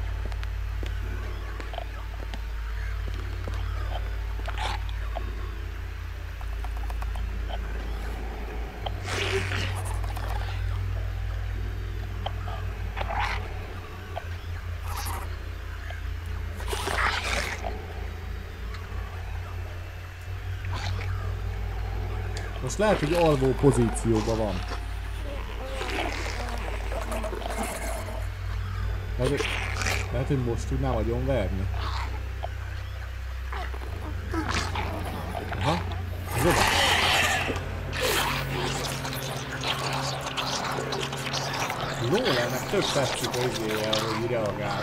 A: Most lehet, hogy alvó pozícióban van. Lehet, lehet, hogy most tudnám agyon verni. Aha, ez oda. Lól, ennek tök tetszik a izéje, hogy reagál.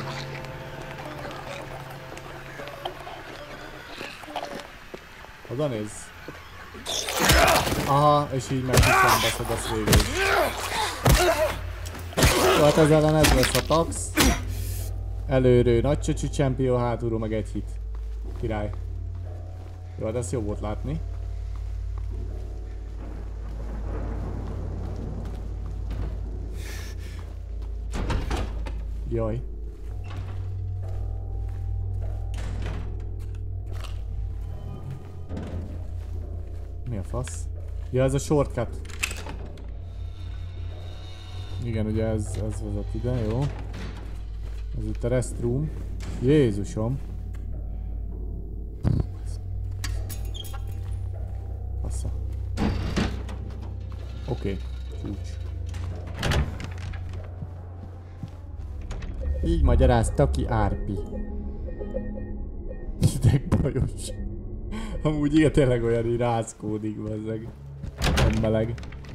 A: Oda nézz. Aha, és így meg kiszembeszed a szvégét. Jó, hát ez ellen ez lesz a tax. Előről nagy csöcsű champion, hátulról meg egy hit. Király. Jó, hát ezt jó volt látni. Jaj. Mi a fasz? Ja, ez a shortcut. Igen, ugye ez, ez vezet ide, jó. Ez itt a restroom. Jézusom. Passza. Oké, okay. Csúcs. Így magyarázta ki Árpi. De bajos. Amúgy igen, tényleg olyan, hogy rászkódik, bezzeg. Nem meleg.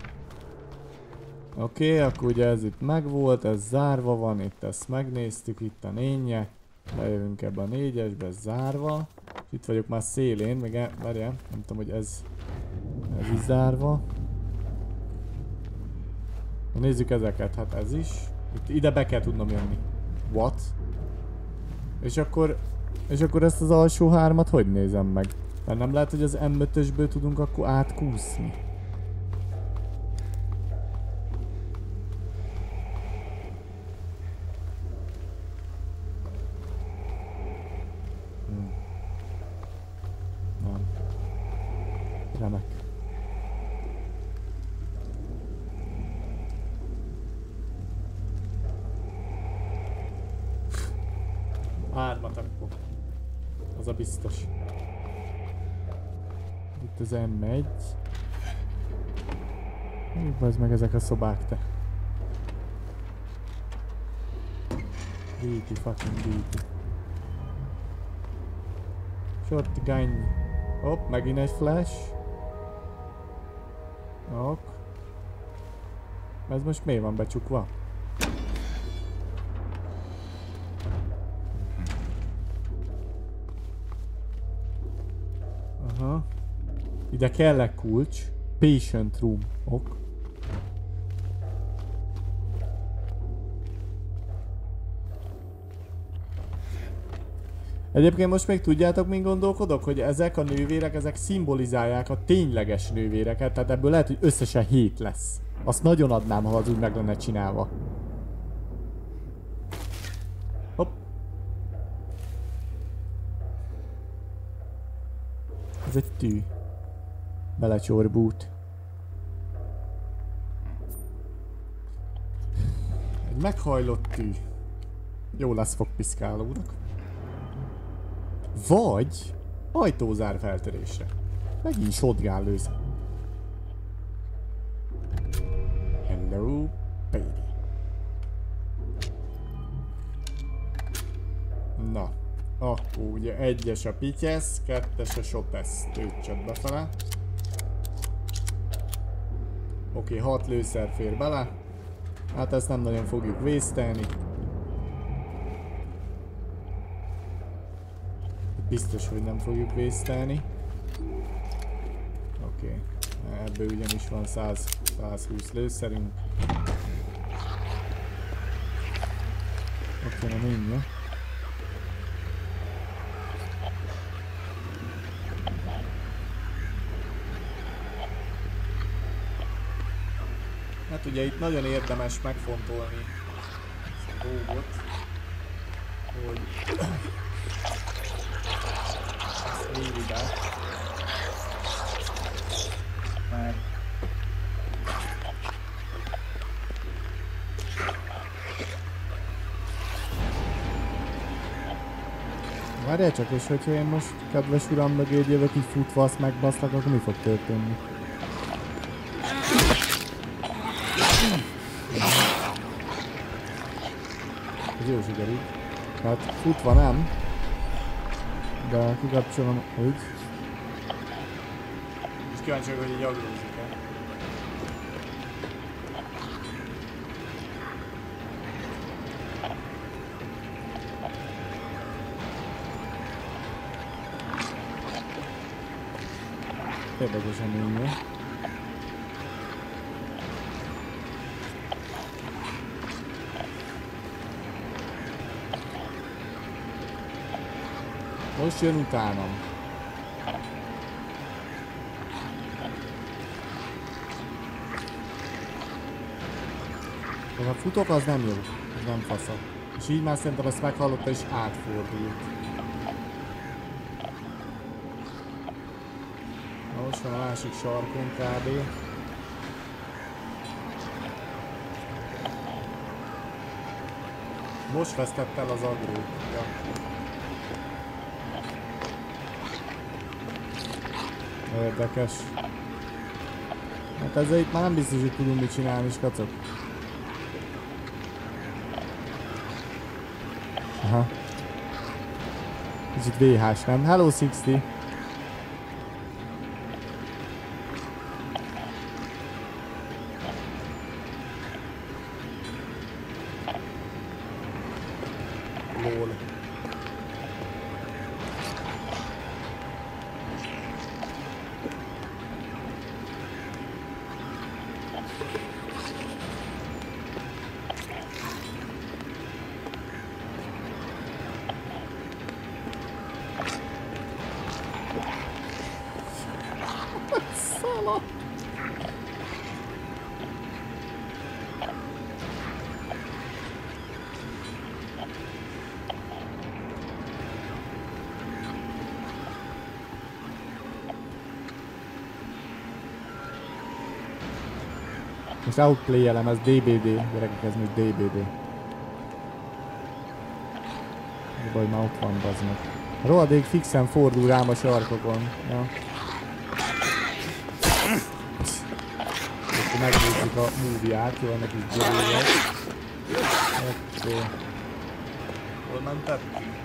A: Oké, okay, akkor ugye ez itt megvolt, ez zárva van, itt ezt megnéztük, itt a nénye. Bejövünk ebbe a négyesbe, ez zárva. Itt vagyok már szélén, még el, várjál, nem tudom, hogy ez, ez is zárva. Na, nézzük ezeket, hát ez is. Itt, ide be kell tudnom jönni. What? És akkor, és akkor ezt az alsó hármat hogy nézem meg? Mert nem lehet, hogy az em ötösből tudunk akkor átkúszni. Hmm. Nem. Remek. Hármat akkor. Az a biztos. Itt az em egy. Ez meg ezek a szobák, te. Beatty, fucking beatty. Shotgun. Hopp, megint egy flash. Ok. Ez most miért van becsukva? Aha. Ide kell egy kulcs. Patient room. Ok. Egyébként most még tudjátok, min gondolkodok, hogy ezek a nővérek, ezek szimbolizálják a tényleges nővéreket, tehát ebből lehet, hogy összesen hét lesz. Azt nagyon adnám, ha az úgy meg lenne csinálva. Hopp. Ez egy tű. Belecsorbult. Egy meghajlott tű. Jó lesz, fog piszkálódnak. Vagy ajtózár feltörésre. Megint shotgun lősz. Hello, baby. Na, akkor ugye egyes a pityesz, kettes a sopesz. Tőcsöd befele. Oké, hat lőszer fér bele. Hát ezt nem nagyon fogjuk vésztelni. Biztos, hogy nem fogjuk vésztelni. Oké. Okay. Ebből ugyanis van száz százhúsz lőszerünk. Oké, okay, na mindjárt. Hát ugye itt nagyon érdemes megfontolni ezt a dolgot, hogy éri be. Mert várjál csak, és hogyha én most kedves uram mögé jövök így futva, azt megbaszlak, akkor mi fog történni? Ez jó sikerült. Tehát futva nem. De kikapcsolom úgy. És kíváncsi vagyok, hogy így agrózik-e. Érdekes emény. Most jön utánam. De ha futok, az nem jó. Ez nem fasza. És így már szerintem ezt meghallotta és átfordult. Na most van a másik sarkon kb. Most vesztett el az agrót. Ja. Érdekes. Hát ezzel itt már nem biztos, hogy tudunk mit csinálni is, kacok. Aha. Kicsit vé hás, nem? Hello hatvan. Lol. Most outplay-elem, ez dé bé dé, gyerekek, ez még dé bé dé. A baj, már ott van, bazd meg. A rohadék fixen fordul rám a sarkokon. Ja. akkor megnézzük a movie-át, jó, ennek is gyerülnek. Oké.
G: Hol mented?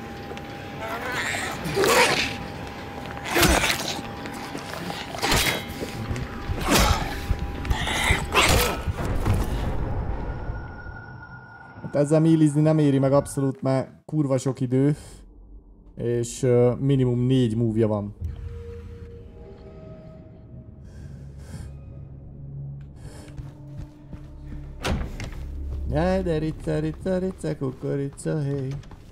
A: Hát ezzel millizni nem éri meg abszolút, mert kurva sok idő. És uh, minimum négy movie-ja van. Jaj, de rica, rica, rica, kukorica, hey.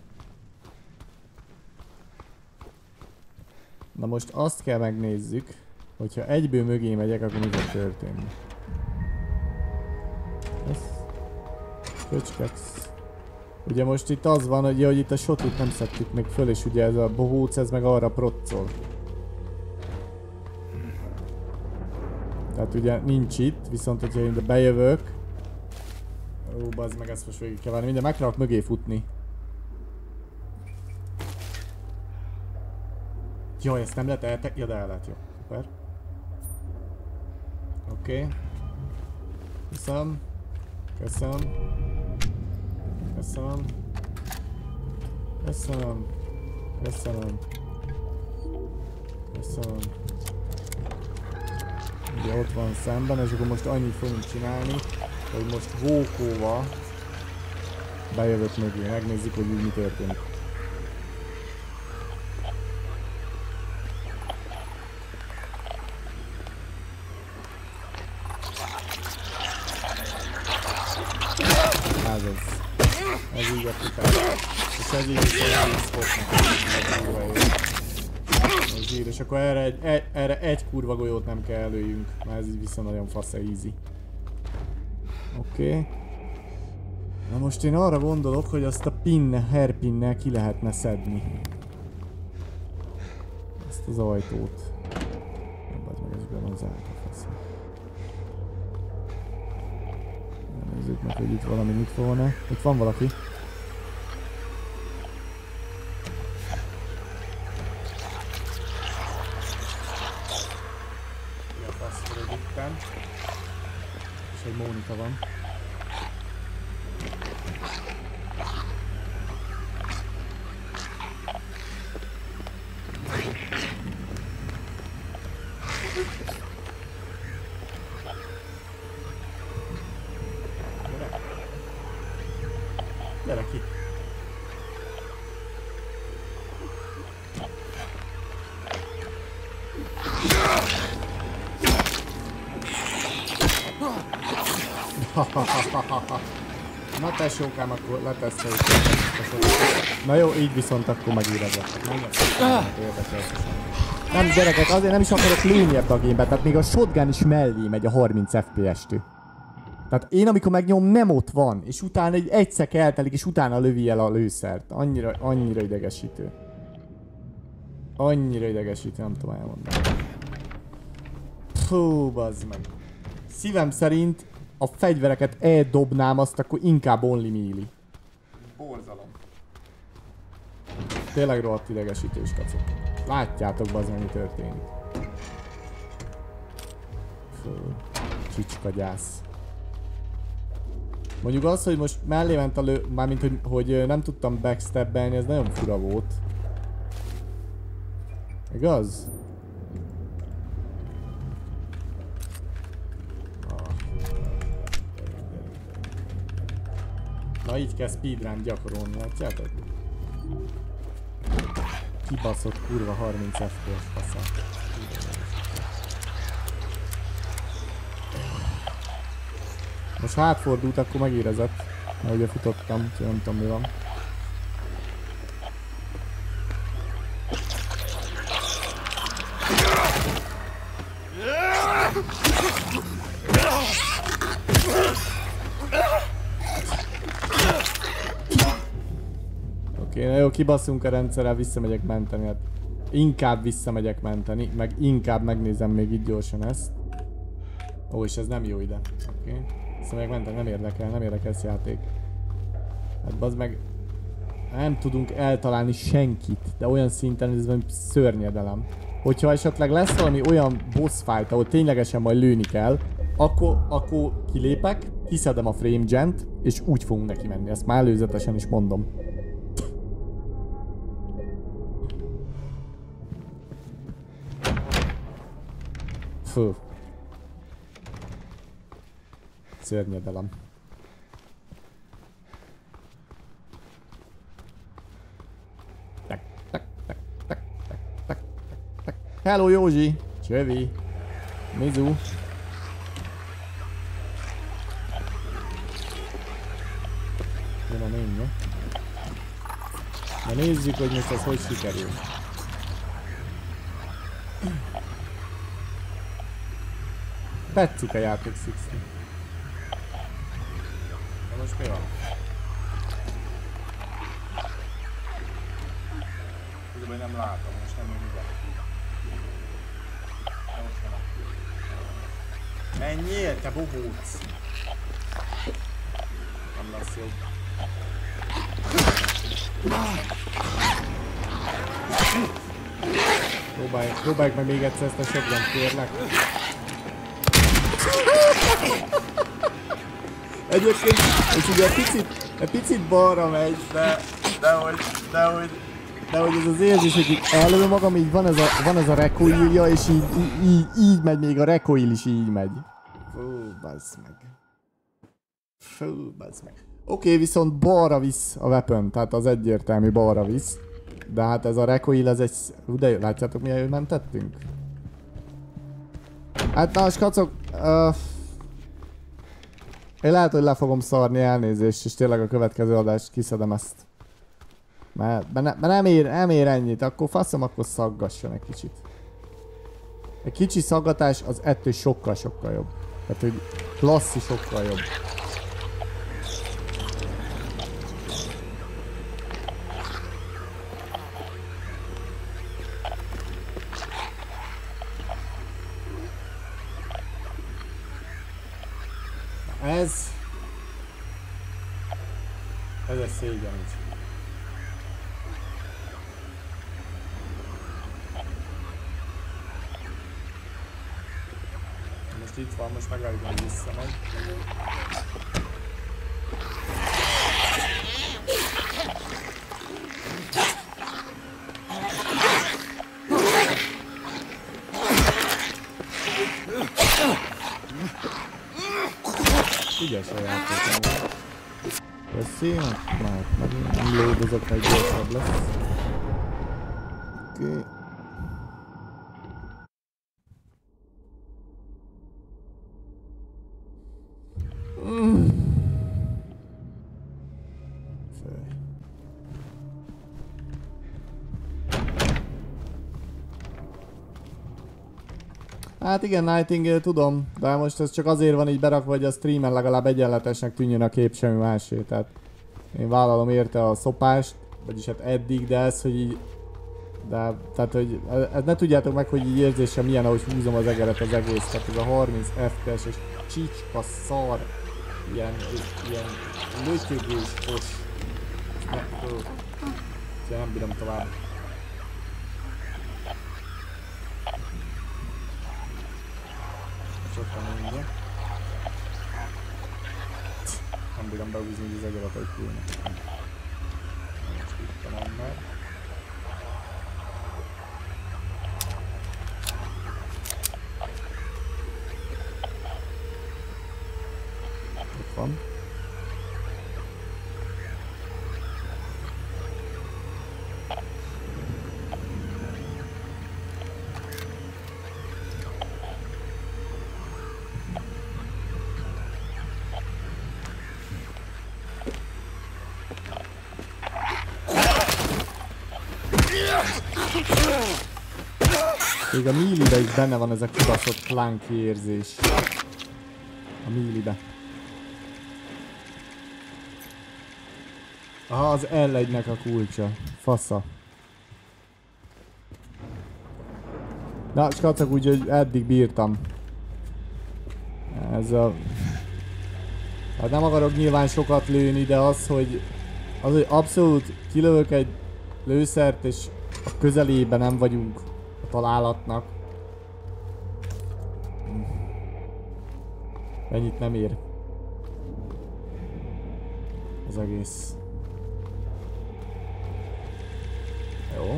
A: Na most azt kell megnézzük, hogyha egyből mögé megyek, akkor mi fog történni. Ez... Köcskeksz. Ugye most itt az van, hogy, hogy itt a shotit nem szedtük még föl, és ugye ez a bohóc, ez meg arra proccol. Tehát ugye nincs itt, viszont hogyha én ide bejövök... Ó, bazd meg, ezt most végig kell várni, minden megpróbálok mögé futni. Jaj, ezt nem lehet eltek... Ja, de el lehet, jó. Szuper. Oké. Okay. Köszönöm. Köszönöm. Köszönöm. Köszönöm. Köszönöm. Köszönöm. Ugye ott van szemben, és akkor most annyit fogunk csinálni, hogy most vókóval bejövök mögé, megnézzük, hogy úgy mi történik. Ez az. Ez így a futás. És ez így is olyan spotnak. Ez ír, és akkor erre egy, egy, erre egy kurva golyót nem kell előjünk, mert ez így viszont nagyon fasz easy. Oké. Okay. Na most én arra gondolok, hogy azt a pinne, hairpinnel ki lehetne szedni. Ezt az ajtót. Jobbad meg, ez be van zárva, fasz. Nézzük meg, hogy itt valami mit volna. Itt van valaki. Mi a fasz vagyok itten. És egy Mónika van. Gyere ki! Na tesókám, akkor leteszteljük. Na jó, így viszont akkor megírezek. Nem gyerekek, azért nem is akarok lőni ebbe a gémbe, tehát még a shotgun is mellé megy a harminc ef pé es-től. Tehát én amikor megnyom nem ott van, és utána egy egyszer eltelik, és utána lövi el a lőszert. Annyira, annyira idegesítő. Annyira idegesítő, nem tudom elmondani. Fú, bazd meg. Szívem szerint a fegyvereket eldobnám, azt akkor inkább only melee. Borzalom. Tényleg rohadt idegesítős, kacok. Látjátok, bazd meg, mi történik. Fú, csicskagyász. Mondjuk az, hogy most mellé ment a lő... Mármint, hogy, hogy nem tudtam backstep-belni, ez nagyon fura volt. Igaz? Na így kell speedrun gyakorolni, látjátok? Kibaszott kurva harminc ef pé es faszát. Most hátfordult, akkor megérezett. Mert ugye futottam, úgyhogy nem tudom mi van. Oké, okay, na jó, kibasszunk a rendszerrel, visszamegyek menteni. Hát inkább visszamegyek menteni, meg inkább megnézem még itt gyorsan ezt. Ó, és ez nem jó ide. Oké. Okay. Visszamegyek menteni, nem érdekel, nem érdekel ez játék. Hát bazd meg... Nem tudunk eltalálni senkit, de olyan szinten ez valami szörnyedelem. Hogyha esetleg lesz valami olyan boss fight, ahol ténylegesen majd lőni kell, akkor, akkor kilépek, kiszedem a frame gent, és úgy fogunk neki menni. Ezt már előzetesen is mondom. Fő. Szörnyedelem. Tak, tak, tak, tak, tak, tak, tak. Hello Józsi! Csövi! Mizu! Jön a nénye. Na nézzük, hogy most ez hogy sikerül. Tetszik a játék Sixty. Na most mi van?
G: Tudom, hogy nem látom, most nem jön ide. Menjél, te bohóc! Nem lesz jó.
A: Próbálj, próbáljuk meg még egyszer ezt a shotgun, kérlek. Egyébként, és ugye egy picit, egy picit balra megy, de, dehogy, dehogy, dehogy ez az érzés, hogy így elő magam, így van ez a, van ez a recoilja, és így, így, így, így megy, még a recoil is így megy. Fú, bazd meg. Fú, bazd meg. Oké, okay, viszont balra visz a weapon, tehát az egyértelmű balra visz. De hát ez a recoil, ez egy... Hú, de látjátok milyen nem tettünk? Hát na, skacok... Uh, én lehet, hogy le fogom szarni, elnézést, és tényleg a következő adást kiszedem ezt. Mert, mert, ne, mert nem, ér, nem ér ennyit, akkor faszom, akkor szaggasson egy kicsit. Egy kicsi szaggatás az ettől sokkal-sokkal jobb. Tehát, hogy klasszi sokkal jobb. Ez... Ez egy szégyen így. Most itt van, most megvárjuk, hogy visszamegy. Ügyes a játékom. Köszi, már megint nem lódozok, egy gyorsabb lesz. Oké. Okay. Mm. Hát igen, Nightingale tudom, de most ez csak azért van így berakva, hogy a streamen legalább egyenletesnek tűnjön a kép, semmi másé, tehát én vállalom érte a szopást, vagyis hát eddig, de ez, hogy így, de, tehát hogy ez ne tudjátok meg, hogy így érzésem milyen, ahogy húzom az egeret az egész, tehát ez a harminc ef pé es és csicska szar, ilyen, ilyen lötyögős fos, ne, ó, nem bírom tovább. Sokkal mindjárt. Nem bírom behúzni az egeret, hogy kéne. Most itt van már. Ott van. Még a melee-be is benne van ez a kibaszott clunky érzés. A melee-be. Aha, az el egynek a kulcsa. Fasza. Na, skacok úgy, hogy eddig bírtam. Ez a... Hát nem akarok nyilván sokat lőni, de az, hogy... Az, hogy abszolút kilövök egy lőszert, és a közelében nem vagyunk a találatnak. Ennyit nem ér. Az egész. Jó.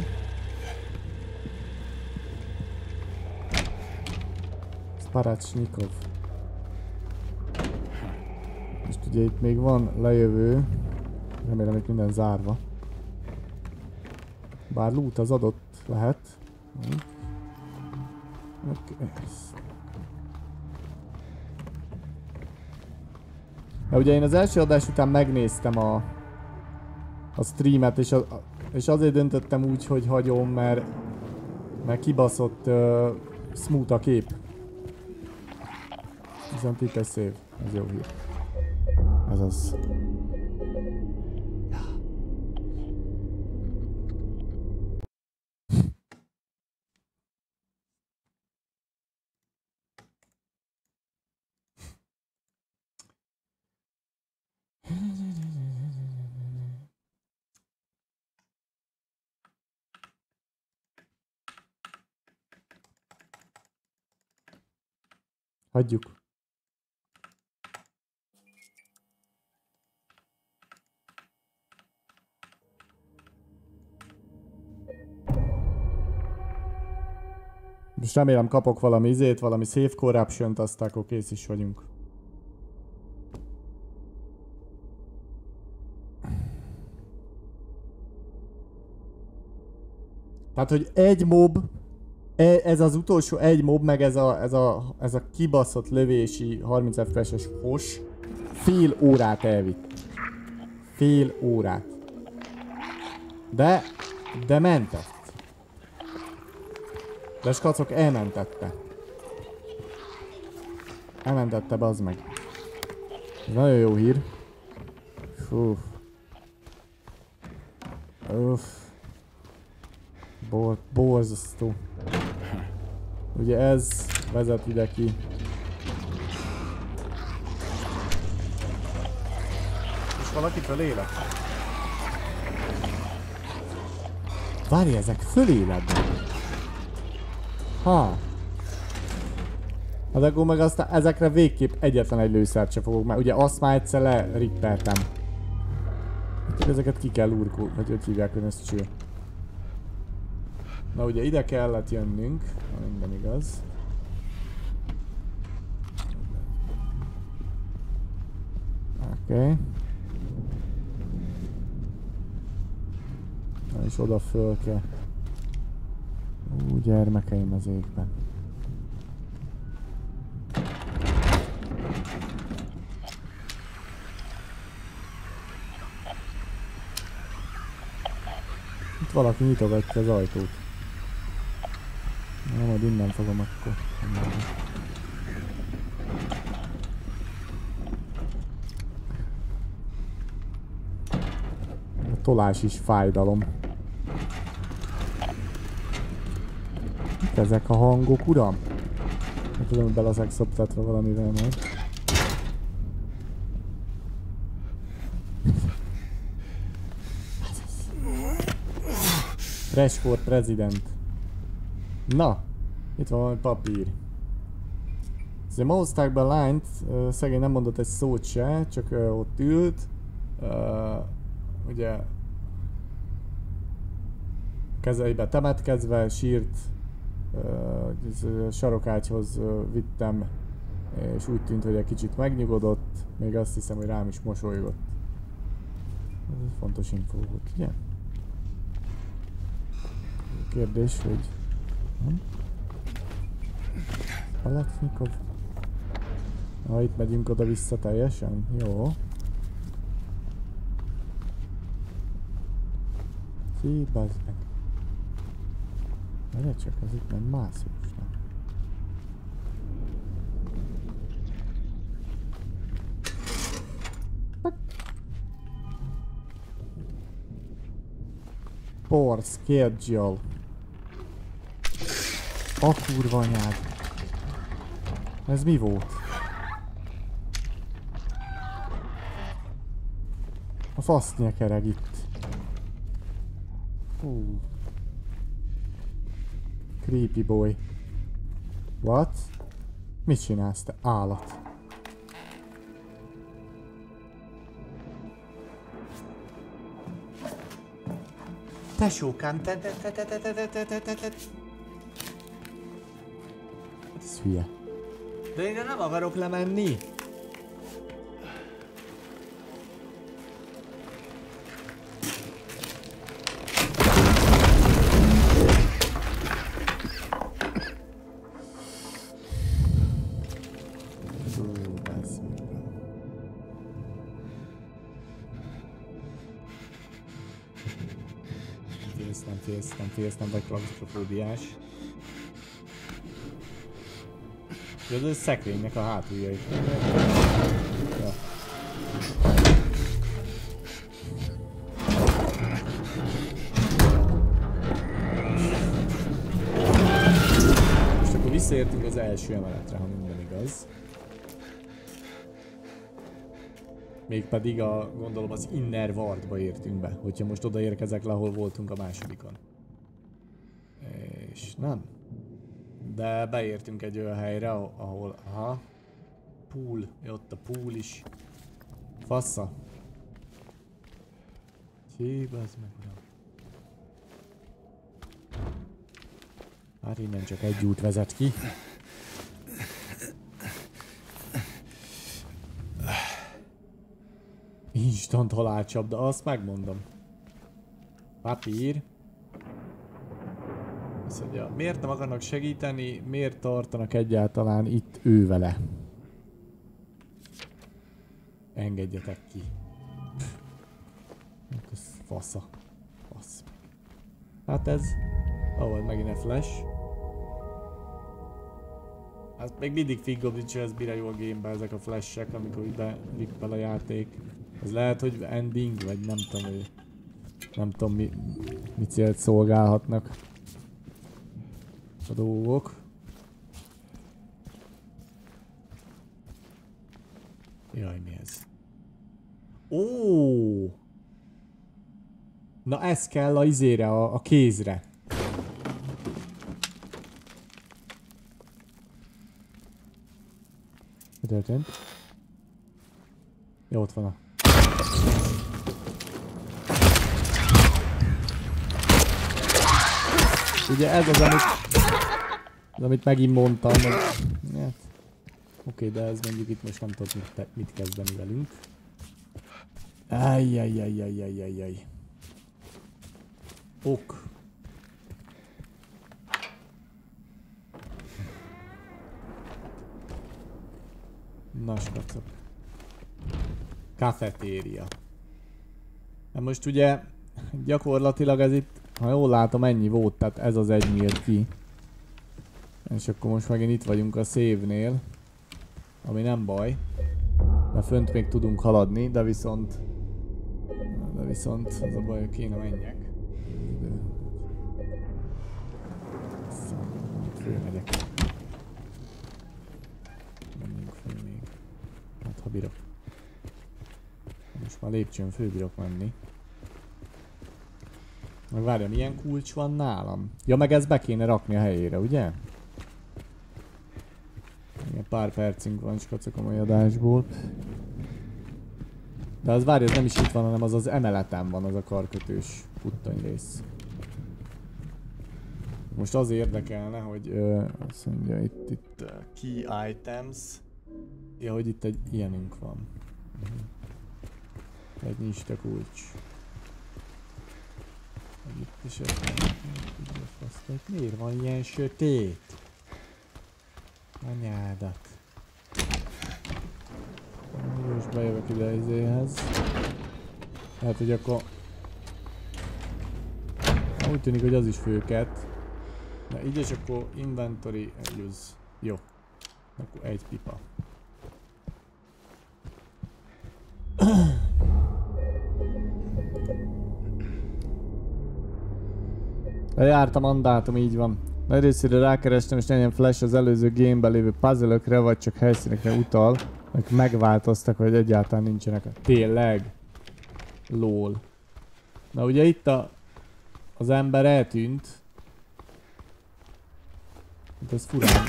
A: Sparacsnikov. Most ugye itt még van lejövő. Remélem itt minden zárva. Bár loot az adott lehet. Okay. Ja, ugye én az első adás után megnéztem a, a streamet, és, a, és azért döntöttem úgy, hogy hagyom, mert, mert kibaszott uh, smooth a kép. Viszont itt egy szép, ez jó hír. Ez az. Hagyjuk. Most remélem kapok valami izét, valami save corruption-t, aztán akkor kész is vagyunk. Tehát, hogy egy mob, ez az utolsó egy mob, meg ez a, ez a, ez a kibaszott lövési harminc ef pé es-es fos fél órát elvitt. Fél órát. De, de mentett. De skacok, elmentette. Elmentette, bazd meg. Ez nagyon jó hír. Fú. Uff. Bor, borzasztó. Ugye ez vezet ide ki.
G: És valaki fölélek?
A: Várj, ezek fölélednek. Ha. Hát akkor meg aztán ezekre végképp egyetlen egy lőszert se fogok, mert ugye azt már egyszer lerippeltem. Ezeket ki kell urkul, vagy hogy hívják, hogy ezt cső. Na ugye ide kellett jönnünk, ha minden igaz. Oké. Okay. Na és oda föl kell. Ú, gyermekeim az égben. Itt valaki nyitogatja az ajtót. Na, majd innen fogom akkor. A tolás is fájdalom. Itt ezek a hangok, uram? Nem tudom, hogy beleszek szoptatva valamivel majd. Fresh for President. Na, itt van valami papír. The Mosták Blind, uh, szegény nem mondott egy szót se, csak uh, ott ült. Uh, ugye kezeibe temetkezve, sírt, uh, sarokágyhoz uh, vittem, és úgy tűnt, hogy egy kicsit megnyugodott, még azt hiszem, hogy rám is mosolygott. Ez egy fontos infó volt, ugye? Kérdés, hogy... Hm? Sparacsnikov? Na, itt megyünk oda-vissza teljesen? Jó. Szí, bazd meg. Várj csak, ez itt nem mászósnak. Poor schedule. A kurva anyád. Ez mi volt? A fasz nyekereg itt. Hú. Creepy boy. What? Mit csinálsz te állat? Tesókám, te te te te te te te te te te te. Ez hülye. De én nem akarok lemenni. Nem félsz, nem félsz, nem vagy klausztrofóbiás. Ez a szekrénynek a hátulja is. Ja. Most akkor visszaértünk az első emeletre, ha minden igaz. Mégpedig a, gondolom az Inner Wardba értünk be, hogyha most odaérkezek le, ahol voltunk a másodikon. És nem. De beértünk egy olyan helyre, ahol, aha, pool, ott a pool is. Fassa. Csíp, az meg uram. Hát innen csak egy út vezet ki. Instant halálcsapda, azt megmondom. Papír. Azt mondja, miért nem akarnak segíteni, miért tartanak egyáltalán itt ő vele? Engedjetek ki. Ez fasza. Fasz. Hát ez... ahol megint egy flash. Hát még mindig Figgoblics, ez bírja jól gamebe ezek a flashek, amikor ide rippel a játék. Ez lehet, hogy ending, vagy nem tudom, hogy nem tudom mi, mi célt szolgálhatnak a dolgok. Jaj, mi ez? Ó! Na ez kell a izére, a, a kézre. Mi történt? Jó, ott van a... Ugye ez az, amit, az, amit megint mondtam, hogy... Hát, oké, de ez mondjuk itt most nem tudok mit, mit kezdeni velünk. Ajjajjajjajjajjajjaj. Ok. Na, skacok. Kafetéria. Na most ugye gyakorlatilag ez itt, ha jól látom, ennyi volt, tehát ez az egy nyílt ki. És akkor most megint itt vagyunk a save-nél, ami nem baj. Mert fönt még tudunk haladni, de viszont... De viszont az a baj, hogy kéne menjek. Fölmegyek. Menjünk föl még. Hát ha bírok. Most már lépcsőn föl bírok menni. Meg várja, milyen kulcs van nálam? Ja, meg ezt be kéne rakni a helyére, ugye? Igen, pár percünk van, skacok a mai adásból. De az várja, ez nem is itt van, hanem az az emeleten van, az a karkötős puttany rész. Most az érdekelne, hogy ö, azt mondja, itt, itt uh, key items. Ja, hogy itt egy ilyenünk van. Uh-huh. Egy nyista kulcs. Itt is ez van. Miért van ilyen sötét? Anyádat. Most bejövök ide izéhez. Hát, hogy akkor... Úgy tűnik, hogy az is főket. Na, így és akkor inventory use. Jó. Akkor egy pipa. Lejárt a mandátum, így van. Nagy részére rákerestem, és legyen flash az előző gameben lévő puzzle-ökre, vagy csak helyszínekre utal, amik megváltoztak, vagy egyáltalán nincsenek. Tényleg? Lol. Na ugye itt a, az ember eltűnt. Hát ez furán.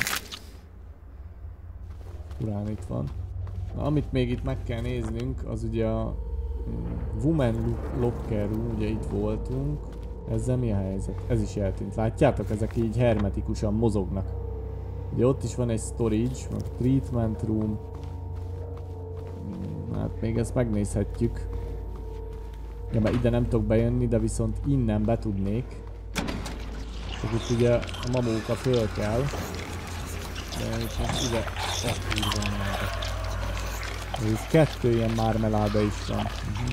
A: Furán itt van. Na, amit még itt meg kell néznünk, az ugye a um, Woman Locker Room, ugye itt voltunk. Ezzel mi a helyzet? Ez is eltűnt. Látjátok? Ezek így hermetikusan mozognak. Ugye ott is van egy storage, meg treatment room. Hát még ezt megnézhetjük. Ja, mert ide nem tudok bejönni, de viszont innen be tudnék. Csak itt ugye a mamóka föl kell. De itt most ide... Oh, kurva már. Itt kettő ilyen mármeláda is van. Uh-huh.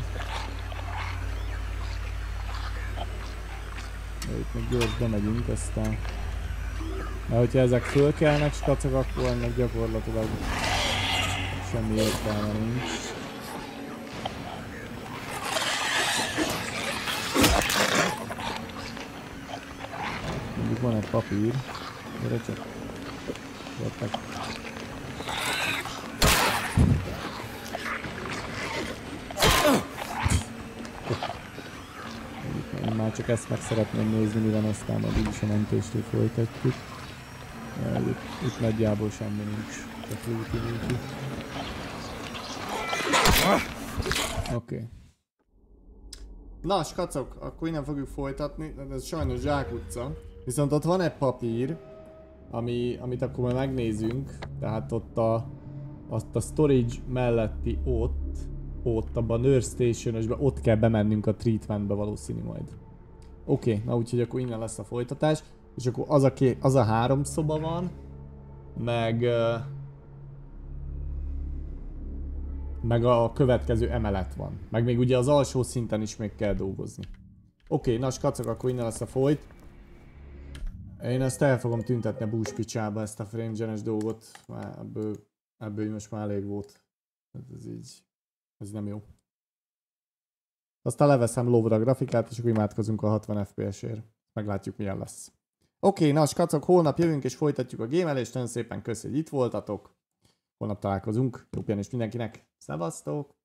A: De itt még gyors bemegyünk, aztán... Mert hogyha ezek fölkelnek, skacok, akkor ennek gyakorlatilag semmi értelme nincs. Mondjuk van egy papír. Gyere csak. Gyertek. Én már csak ezt meg szeretném nézni, mi van, aztán majd úgyis a mentéstől folytatjuk. Itt, itt nagyjából semmi nincs. Csak lúti lúti. Oké. Okay. Na, skacok, akkor innen fogjuk folytatni, de ez sajnos zsákutca. Viszont ott van egy papír, ami, amit akkor majd megnézünk. Tehát ott a, azt a storage melletti ott, ott abban a nurse station-ösben, ott kell bemennünk a treatmentbe valószínű majd. Oké, okay, na úgyhogy akkor innen lesz a folytatás. És akkor az a, ké, az a három szoba van, meg... meg a következő emelet van. Meg még ugye az alsó szinten is még kell dolgozni. Oké, okay, na skacok, akkor innen lesz a folyt. Én ezt el fogom tüntetni a búspicsába, ezt a frame-genes dolgot. Már ebből, ebből most már elég volt. Ez így... ez nem jó. Aztán leveszem lóvra a grafikát, és akkor imádkozunk a hatvan ef pé es-ért. Meglátjuk, milyen lesz. Oké, okay, na skacok, holnap jövünk és folytatjuk a gémelést. Nagyon szépen köszi, hogy itt voltatok. Holnap találkozunk. Jó pihenést mindenkinek. Szevasztok!